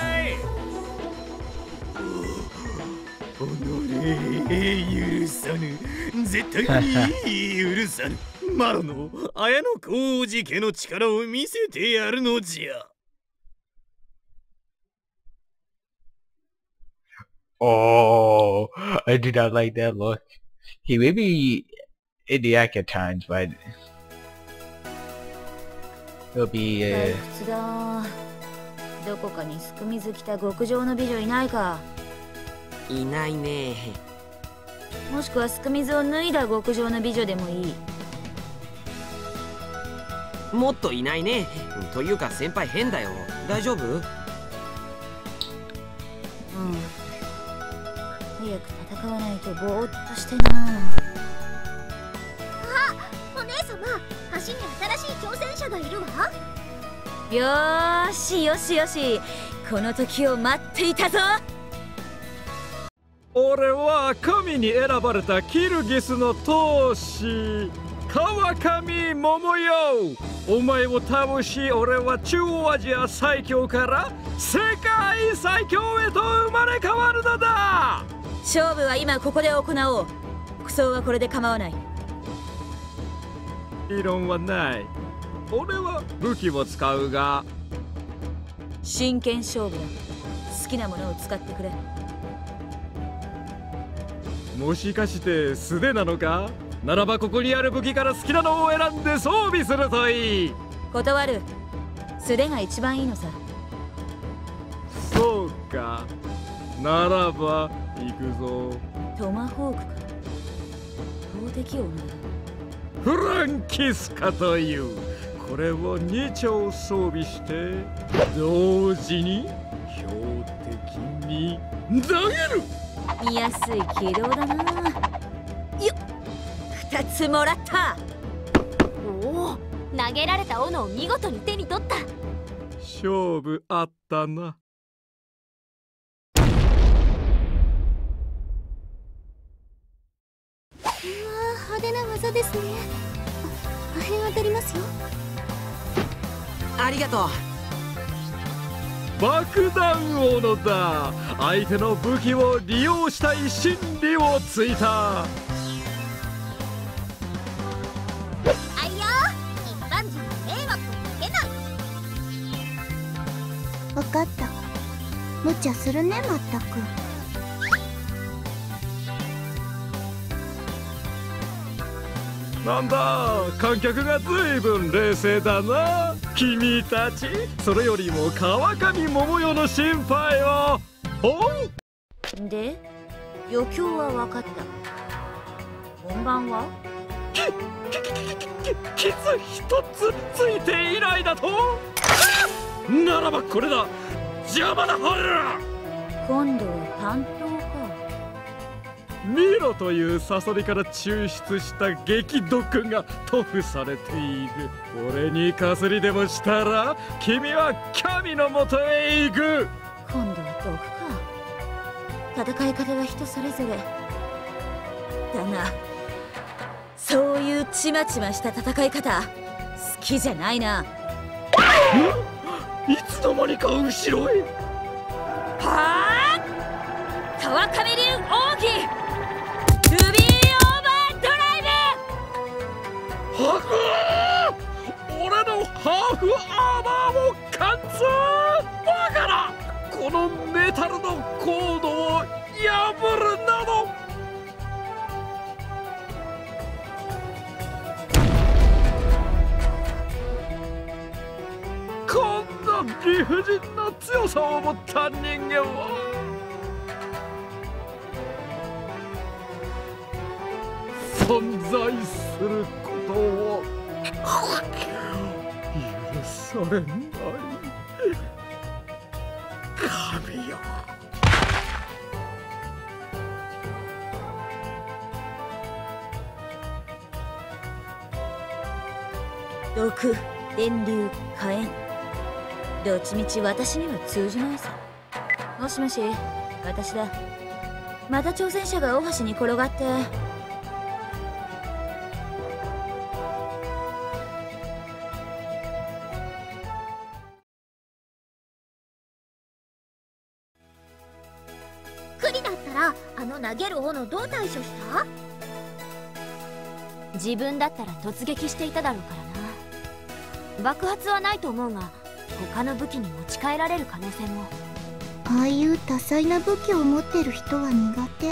ぬ。絶対に許さぬ。マロの綾小路家の力を見せてやるのじゃ。 Oh, I did not like that look. He may be idiotic at times, but he'll be 退屈だ。どこかにすくみず着た極上の美女いないか。 いないね。 もしくはすくみずを脱いだ極上の美女でもいい。 もっといないね。というか先輩変だよ。大丈夫？うん。 早く戦わないとぼーっとしてな。 あ、お姉様、橋に新しい挑戦者がいるわ。 よーしよしよし、この時を待っていたぞ。 俺は神に選ばれたキルギスの闘士川上桃代。お前を倒し、俺は中央アジア最強から世界最強へと生まれ変わるのだ。 勝負は今ここで行おう。服装はこれで構わない。 異論はない。俺は武器を使うが。 真剣勝負だ。好きなものを使ってくれ。 もしかして素手なのか？ならばここにある武器から好きなのを選んで装備するといい。 断る。素手が一番いいのさ。 そうか。ならば行くぞ。 トマホークか。標的音だ。 フランキスカという。これを2丁装備して同時に標的に投げる。 見やすい軌道だな。よっ、2つもらった。 おお、投げられた斧を見事に手に取った。 勝負あったな。 わあ、派手な技ですね。破片当たりますよ。 ありがとう。 爆弾斧だ。相手の武器を利用したい心理をついた。 あいよ、一般人に迷惑をかけない。分かった。無茶するね、まったく。 なんだ、観客がずいぶん冷静だな。君たち、それよりも川上桃代の心配を。 で、余興は分かった。本番は？ 傷一つついていないだと？ならばこれだ。邪魔だほら。 今度は担当か。 ミロというサソリから抽出した激毒が塗布されている。俺にかすりでもしたら君は神のもとへ行く。 今度は毒か。戦い方は人それぞれだな。そういうちまちました戦い方好きじゃないな。 いつの間にか後ろへ。 はあ、川上流奥義ルビーオーバードライブ。 俺のハーフアーマーを貫通。バカな、このメタルのコードを破るなど。こんな理不尽な強さを持った人間は存在することを許されない。神よ。 毒、電流、火炎、どっちみち私には通じないさ。もしもし、私だ。また挑戦者が大橋に転がって。 クリだったらあの投げる斧どう対処した？ 自分だったら突撃していただろうからな。爆発はないと思うが、他の武器に持ち帰られる可能性も。 ああいう多彩な武器を持ってる人は苦手。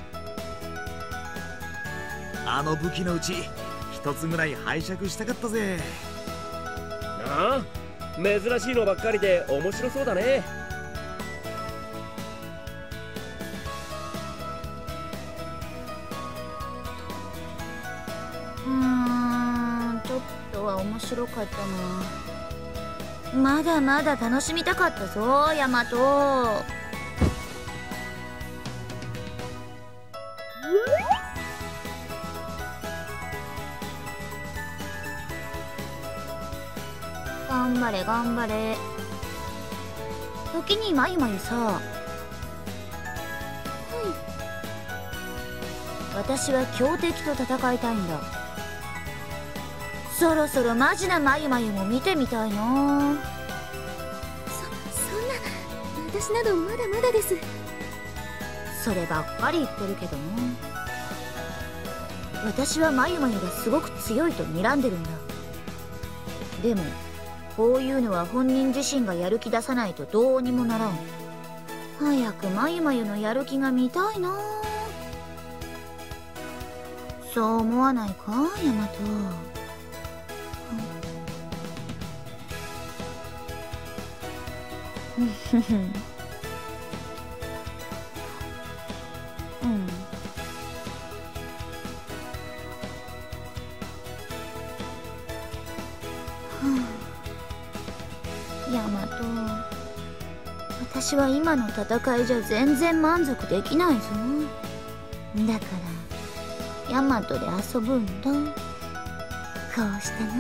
あの武器のうち一つぐらい拝借したかったぜ。 ああ、珍しいのばっかりで面白そうだね。 ちょっとは面白かったな。まだまだ楽しみたかったぞ、ヤマト。頑張れ頑張れ。時にまゆまゆさ。はい。私は強敵と戦いたいんだ。そろそろマジなまゆまゆも見てみたいな。そんな、 私などまだまだです。 そればっかり言ってるけどな。私はまゆまゆがすごく強いと睨んでるんだ。でもこういうのは本人自身がやる気出さないとどうにもならん。早くまゆまゆのやる気が見たいな。そう思わないか、ヤマト。ヤマト、私は今の戦いじゃ全然満足できないぞ。だからヤマトで遊ぶんだ。こうしてな。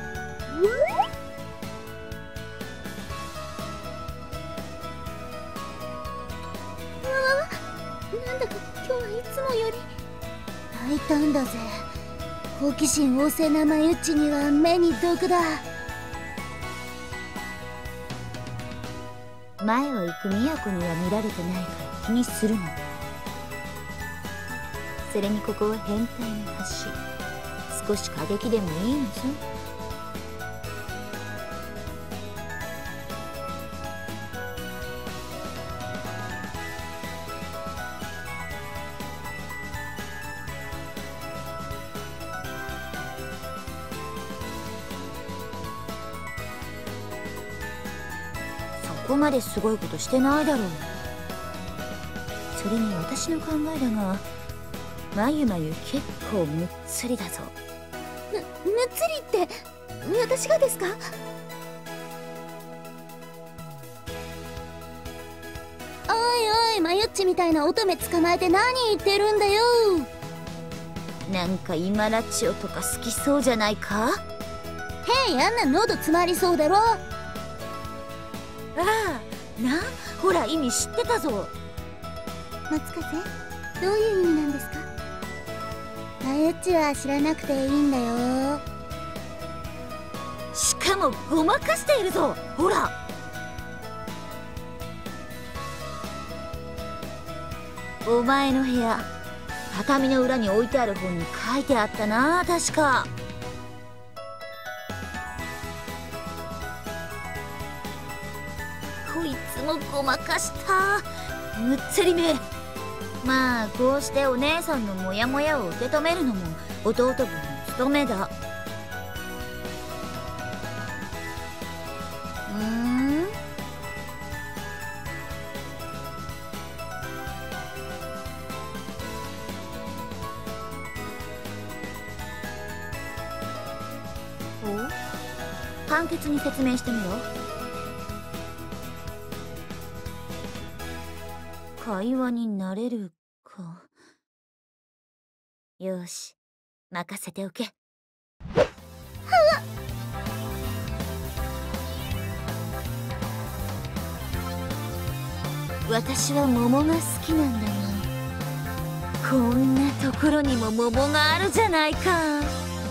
なんだか今日はいつもより大胆だぜ。好奇心旺盛なマユッチには目に毒だ。前を行くミヤコには見られてないから気にするな。それにここは変態の橋。少し過激でもいいのさ。そこまですごいことしてないだろう。それに私の考えだが、まゆまゆ結構むっつりだぞ。 むっつりって私がですか？ おいおい、まゆっちみたいな乙女捕まえて何言ってるんだよ。なんか今ラチオとか好きそうじゃないか？へい、あんな喉詰まりそうだろ。ああ、な、ほら意味知ってたぞ。 松風、どういう意味なんですか？ まゆっちは知らなくていいんだよ。しかもごまかしているぞ、ほら。お前の部屋、畳の裏に置いてある本に書いてあったな、確か。こいつもごまかした、むっつりめ。まあこうしてお姉さんのモヤモヤを受け止めるのも弟分の務めだ。お？簡潔に説明してみろ。会話になれるか。よし、任せておけ。私は桃が好きなんだが、こんなところにも桃があるじゃないか。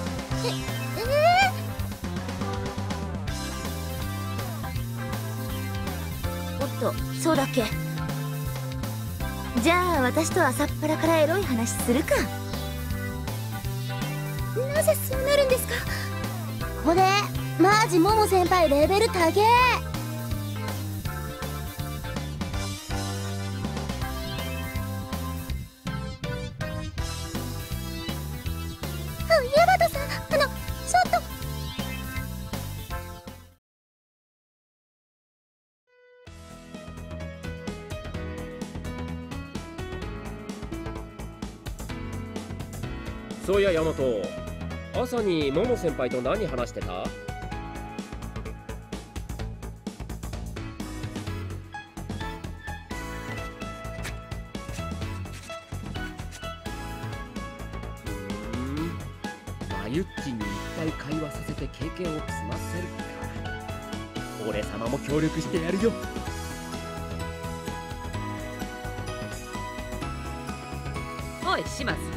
おっと、そうだっけ。じゃあ私と朝っぱらからエロい話するか。 なぜそうなるんですか。これマジモモ先輩レベル高え。ヤマトさん、ちょっと。 そういやヤマト、朝にモモ先輩と何話してた？マユッチに一回会話させて経験を積ませるか。俺様も協力してやるよ。 おい島津、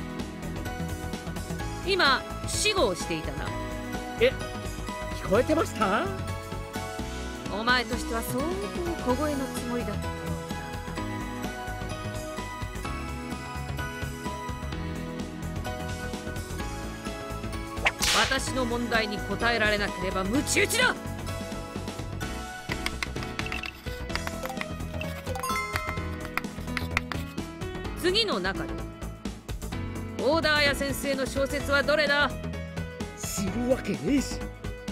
今死後をしていたな。 え、聞こえてました？ お前としては相当小声のつもりだった。私の問題に答えられなければムチ打ちだ。次の中で大田綾先生の小説はどれだ？ 知るわけねえし。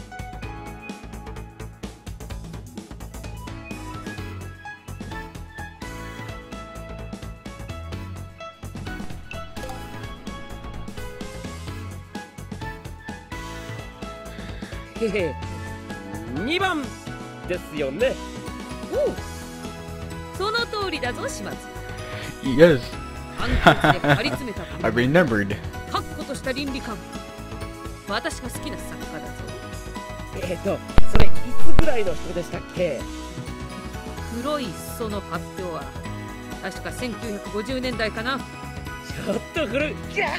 へへ、2番ですよね。 おう、その通りだぞ島津。 Yes. 判決で張り詰めた I remembered. 確固とした倫理観。私が好きな作家だぞ。 それいつぐらいの人でしたっけ？ 黒い裾の発表は確か1950年代かな。 ちょっと古い。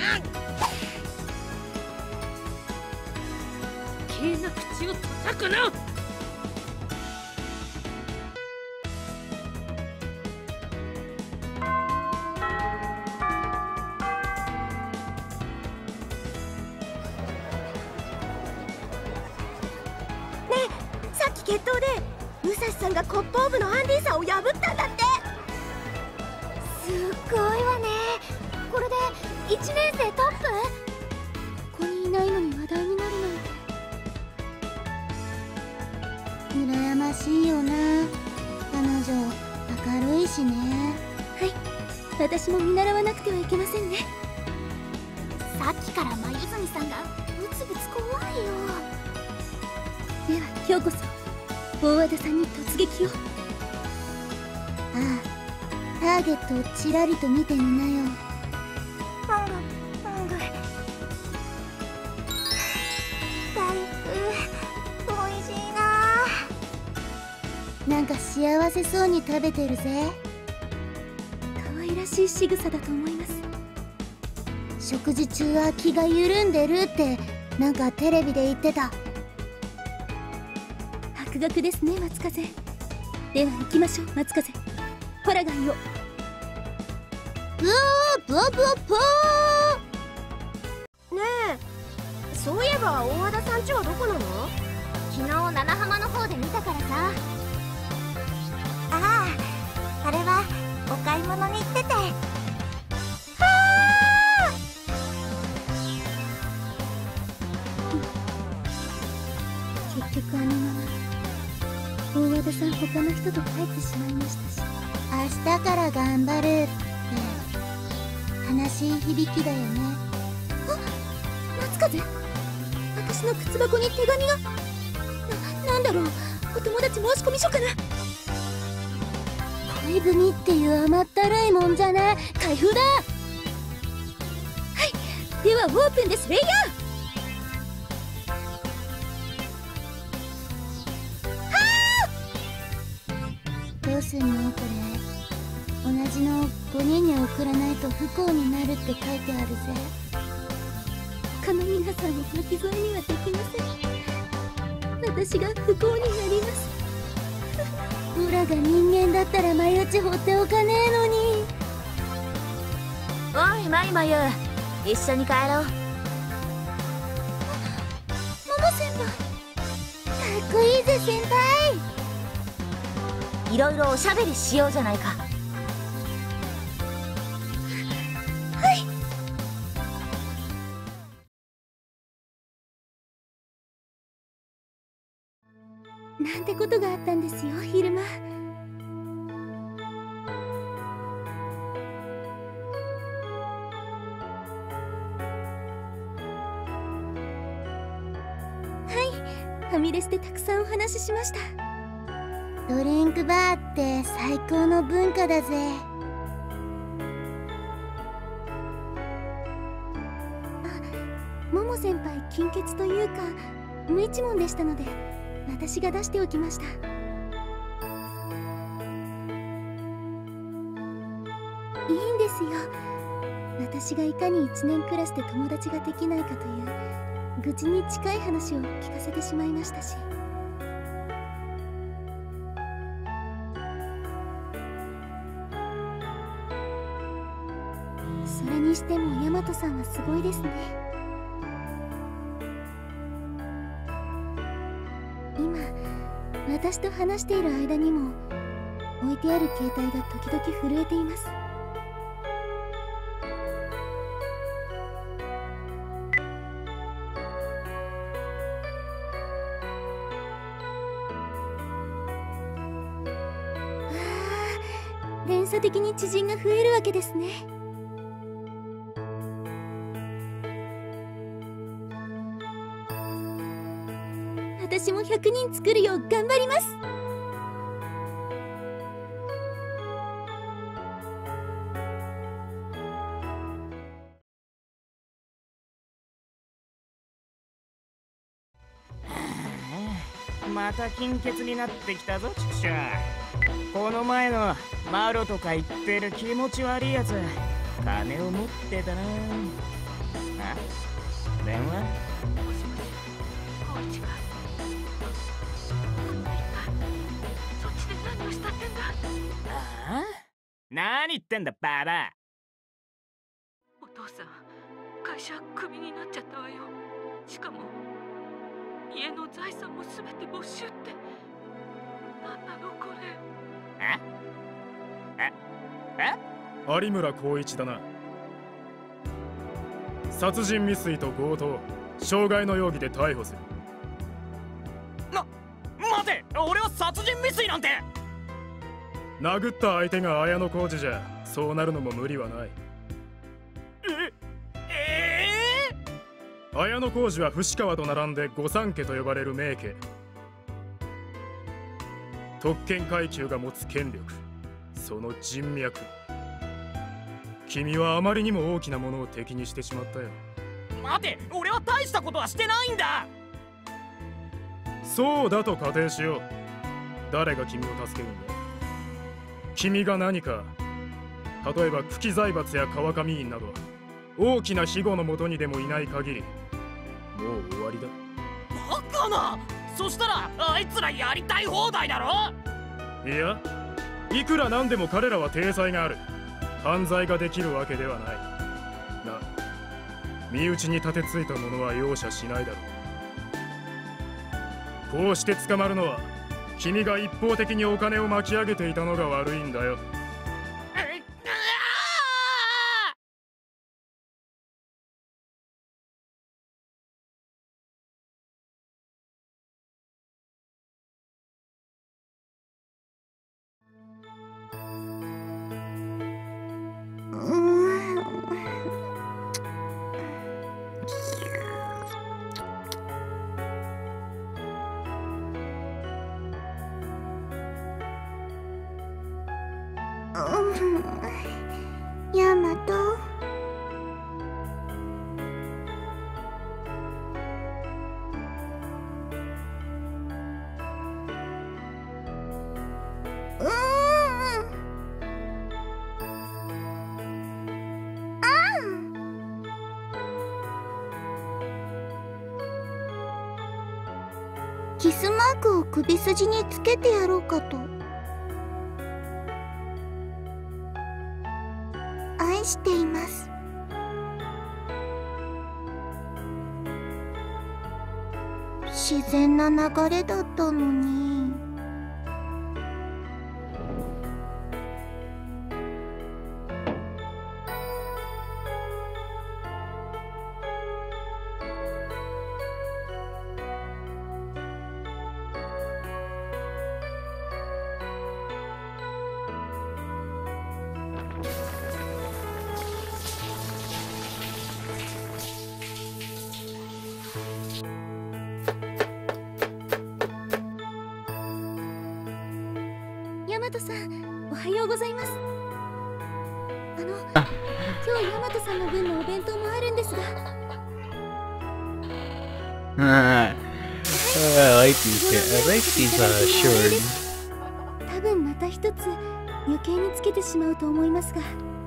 軽な口を叩くな。 決闘で武蔵さんがコップオブのアンディさんを破ったんだって。すごいわね。これで1年生トップ？ここにいないのに話題になるなんて羨ましいよな。彼女明るいしね。はい、私も見習わなくてはいけませんね。さっきから眉住さんがブツブツ怖いよ。では今日こそ大和田さんに突撃を。ああ、ターゲットをちらりと見てみなよ。大福おいしいな。なんか幸せそうに食べてるぜ。可愛らしい仕草だと思います。食事中は気が緩んでるってなんかテレビで言ってた。博学ですね松風。では行きましょう松風。ホラガイを。ブワブワポー。ねえ、そういえば大和田さん家はどこなの？ 昨日七浜の方で見たからさ。 ああ、あれはお買い物に行ってて。結局あのまま大和田さん他の人と帰ってしまいましたし、明日から頑張るって悲しい響きだよね。あ、夏風、私の靴箱に手紙が。なんだろう、お友達申し込み書かな。恋文っていう甘ったるいもんじゃない。開封だ。はい、ではオープンです。レイヤー。どうすんのこれ。同じの5人に送らないと不幸になるって書いてあるぜ。他の皆さんに巻き添えにはできません。私が不幸になります。オラが人間だったら眉打ち放っておかねえのに。 おいマイマユ、一緒に帰ろう。 こいいぜ先輩。 いろいろおしゃべりしようじゃないか。 はい。なんてことがあったんですよ、昼間。ファミレスでたくさんお話ししました。ドリンクバーって最高の文化だぜ。あ、もも先輩金欠というか無一文でしたので私が出しておきました。いいんですよ。私がいかに1年クラスで友達ができないかという愚痴に近い話を聞かせてしまいましたし。それにしても大和さんはすごいですね。今私と話している間にも置いてある携帯が時々震えています。連鎖的に知人が増えるわけですね。私も100人作るよう頑張ります。 また金欠になってきたぞ、チクショー。この前のマロとか言ってる気持ち悪いやつ、金を持ってたな。あ、電話？もしもし、光一か。そっちで何をしたってんだ。ああ？何言ってんだ、ババア。 お父さん、会社クビになっちゃったわよ。しかも家の財産も全て没収って。何なのこれ。 有村光一だな。殺人未遂と強盗、傷害の容疑で逮捕する。 待て、俺は殺人未遂なんて。 殴った相手が綾野浩二じゃそうなるのも無理はない。綾野浩二は伏川と並んで御三家と呼ばれる名家。特権階級が持つ権力、その人脈。君はあまりにも大きなものを敵にしてしまったよ。 待て、俺は大したことはしてないんだ。 そうだと仮定しよう。誰が君を助けるんだ。君が何か、例えば久喜財閥や川上院など大きな庇護のもとにでもいない限りもう終わりだ。 バカな。そしたらあいつらやりたい放題だろ。 いや、いくらなんでも彼らは体裁がある。犯罪ができるわけではないな。身内に立てついた者は容赦しないだろう。こうして捕まるのは君が一方的にお金を巻き上げていたのが悪いんだよ。 ヤマト。キスマークを首筋につけてやろうかと。愛しています。 自然な流れだったのに。ヤマトさん、おはようございます。今日ヤマトさんの分のお弁当もあるんですが。 I like these shorts. 多分また一つ余計につけてしまうと思いますが。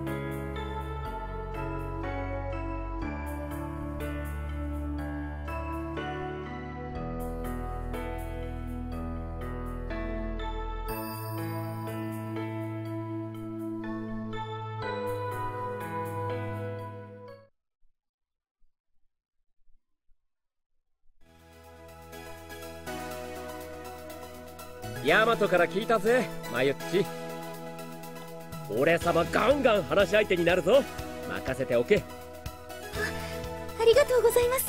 ヤマトから聞いたぜ、マユッチ。俺様ガンガン話し相手になるぞ。任せておけ。 ありがとうございます。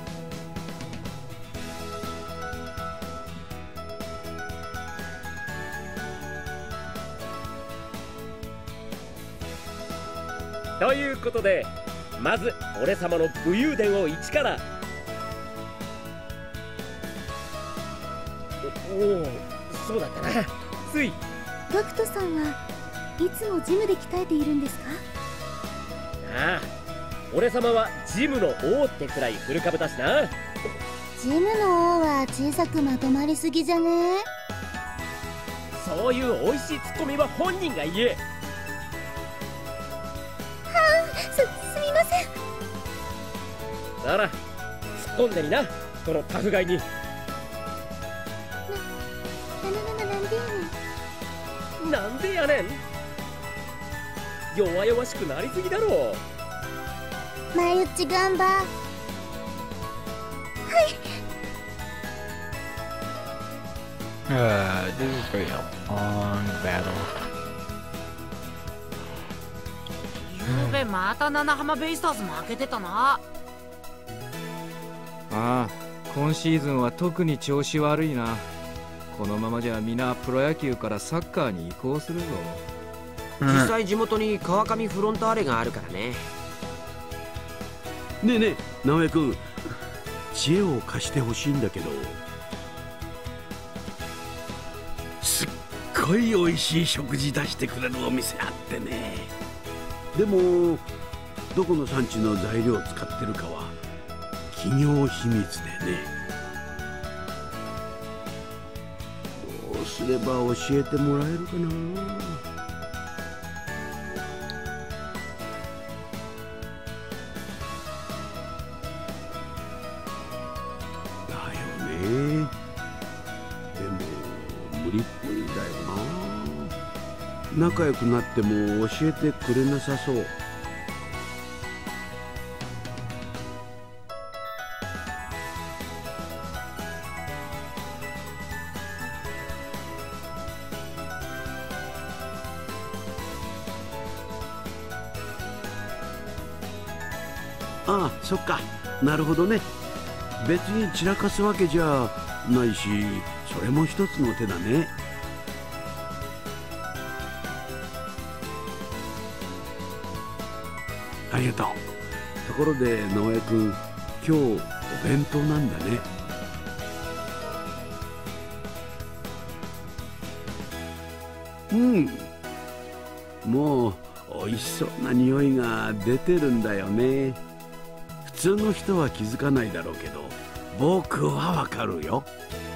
ということで、まず俺様の武勇伝を一から。おお、そうだったな。ついガクトさんはいつもジムで鍛えているんですか？ ああ、俺様はジムの王ってくらい古株だしな。 ジムの王は小さくまとまりすぎじゃね？ そういう美味しいツッコミは本人が言え。 すみません。 なら突っ込んでにな、このタフガイに。なんでやねん。弱々しくなりすぎだろう。 マユッチガンバ。はい。 This is very long battle. ゆうべまた七浜ベイスターズ負けてたな。 ああ、今シーズンは特に調子悪いな。このままじゃ皆プロ野球からサッカーに移行するぞ。 実際地元に川上フロンターレがあるからね。 ねえねえ、直江君、知恵を貸してほしいんだけど。すっごい美味しい食事出してくれるお店あってね。でもどこの産地の材料を使ってるかは企業秘密でね。どうすれば教えてもらえるかな。だよね。でも無理っぽいんだよな。仲良くなっても教えてくれなさそう。ああ、そっか。なるほどね。別に散らかすわけじゃないし、それも一つの手だね。ありがとう。ところで直江君、今日お弁当なんだね。うん。もう美味しそうな匂いが出てるんだよね。普通の人は気づかないだろうけど、僕はわかるよ。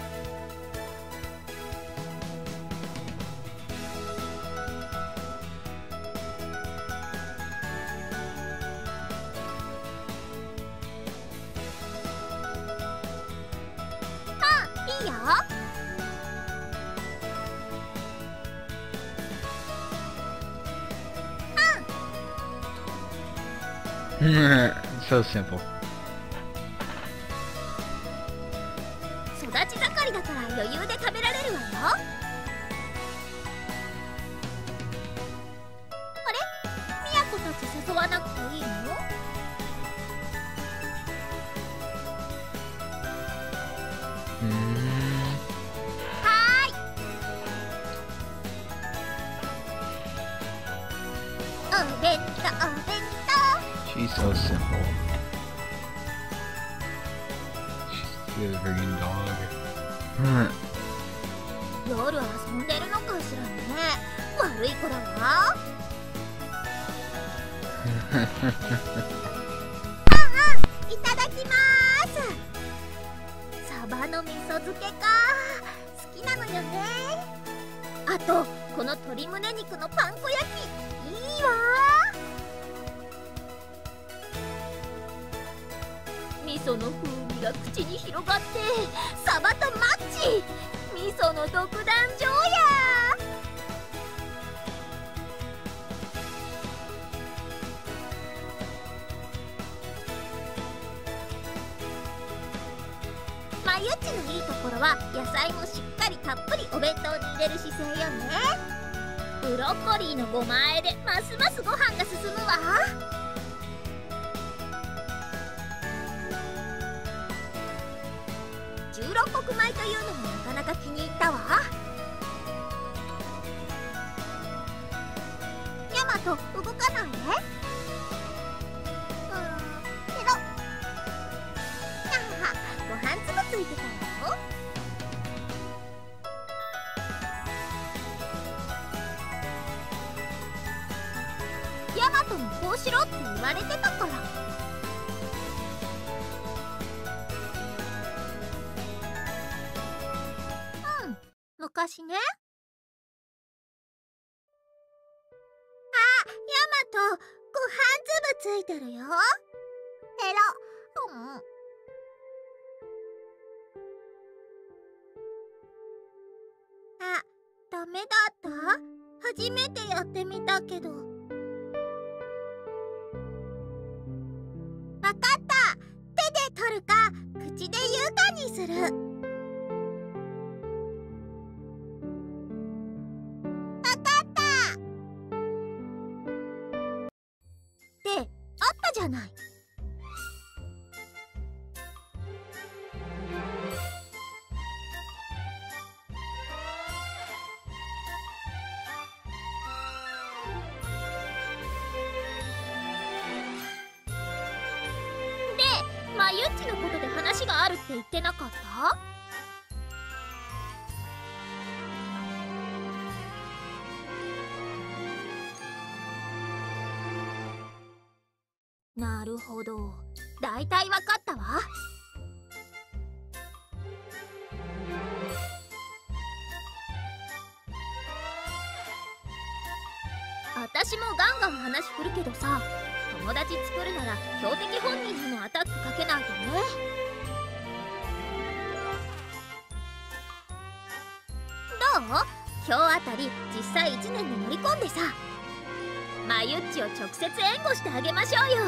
いいよ。 So simple. ち盛りだから余裕で食べられるわよ。あれ、みやこたち誘わなくていいの？はーい。お弁当お弁当。 She's so simple. She's a freaking dog. 夜遊んでるのかしらね。悪い子だわ。いただきます。サバの味噌漬けか。好きなのよね。あとこの鶏胸肉のパン粉焼きいいわ。味噌の風味が口に広がってサバとマッチ。味噌の独壇場や。まゆっちのいいところは野菜もしっかりたっぷりお弁当に入れる姿勢よね。ブロッコリーのごま和えでますますご飯が進むわ。16穀米というのもなかなか気に入ったわ。ヤマト動かないで。けどご飯粒ついてたよ。ヤマトにこうしろって言われてたから。昔ね。あ、ヤマト、ご飯粒ついてるよ。ペロ。あ、ダメだった？初めてやってみたけど。わかった。手で取るか、口で言うかにする。じゃない。で、まゆっちのことで話があるって言ってなかった？なるほど、だいたいわかったわ。私もガンガン話振るけどさ、友達作るなら標的本人にもアタックかけないとね。どう？今日あたり実際1年に乗り込んでさ、まゆっちを直接援護してあげましょうよ。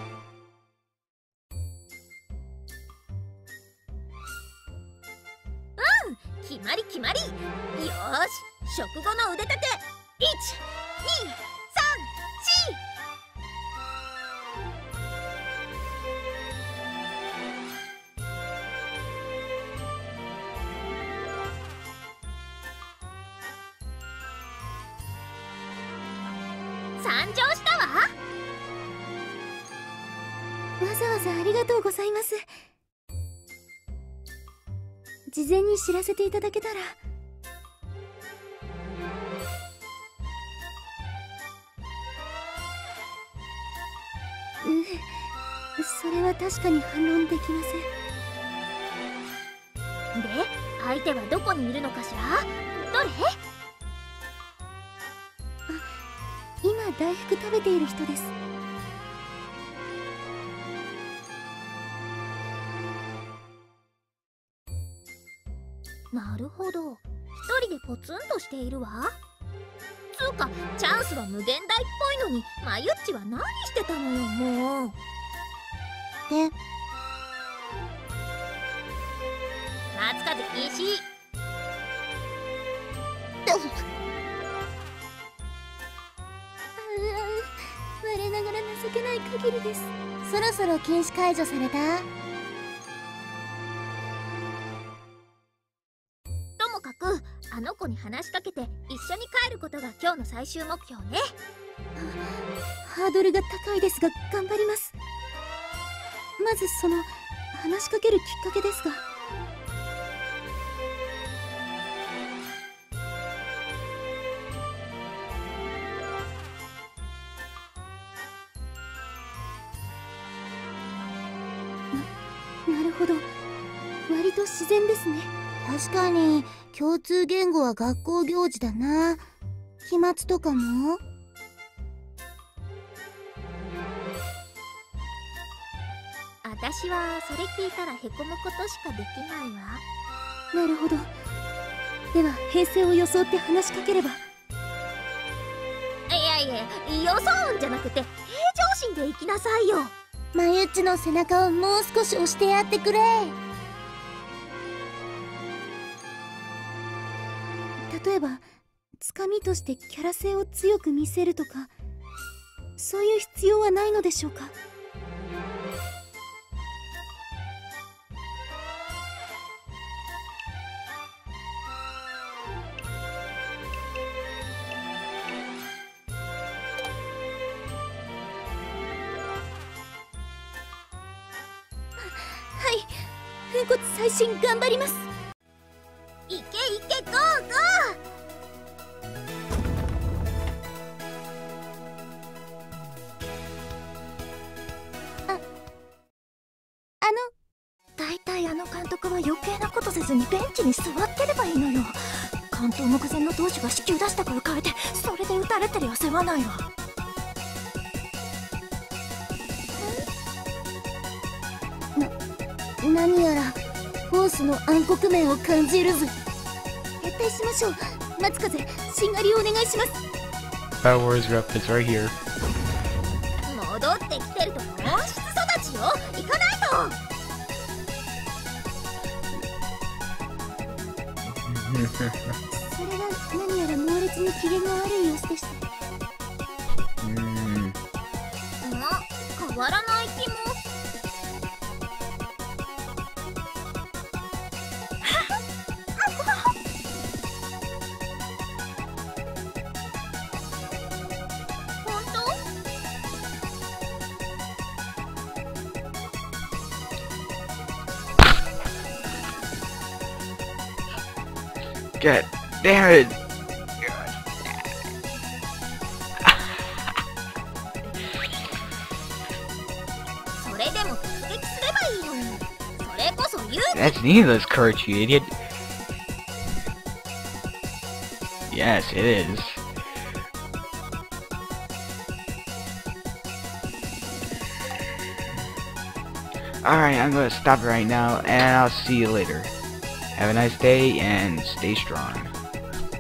うん、決まり決まり。よーし、食後の腕立て。1、2、3、4。参上したわ。 わざわざありがとうございます。事前に知らせていただけたら。それは確かに反論できません。 で、相手はどこにいるのかしら？どれ？ 今大福食べている人です。 なるほど、一人でポツンとしているわ。つうか、チャンスは無限大っぽいのに、まゆっちは何してたのよ、もう。 で、 ま松風禁止。 我ながら情けない限りです。そろそろ禁止解除された？ ともかくあの子に話しかけて一緒に帰ることが今日の最終目標ね。 ハードルが高いですが頑張ります。まずその話しかけるきっかけですが。なるほど、割と自然ですね。確かに共通言語は学校行事だな。飛沫とかも？ 私はそれ聞いたらへこむことしかできないわ。 なるほど。では平静を装って話しかければ。 いや装うんじゃなくて平常心で行きなさいよ。 まゆっちの背中をもう少し押してやってくれ。例えばつかみとしてキャラ性を強く見せるとか、そういう必要はないのでしょうか。はい、粉骨最新頑張ります。 いけいけゴーゴー。 大体あの監督は余計なことせずにベンチに座ってればいいのよ。関東目前の投手が死球出したから変えて、それで打たれてりゃ世話ないわ。 何やらフォースの暗黒面を感じるぜ。撤退しましょう。松風、しんがりをお願いします。 Star Wars reference right here. 戻ってきてると温室育ちよ。行かないと。 それが何やら猛烈に機嫌が悪い様子でした。 変わらない気も。 God damn it! それでも突撃すればいいのに。それこそ勇気。 That's needless, Kurt, you idiot. Yes, it is. Alright, I'm gonna stop right now, and I'll see you later. Have a nice day, and stay strong.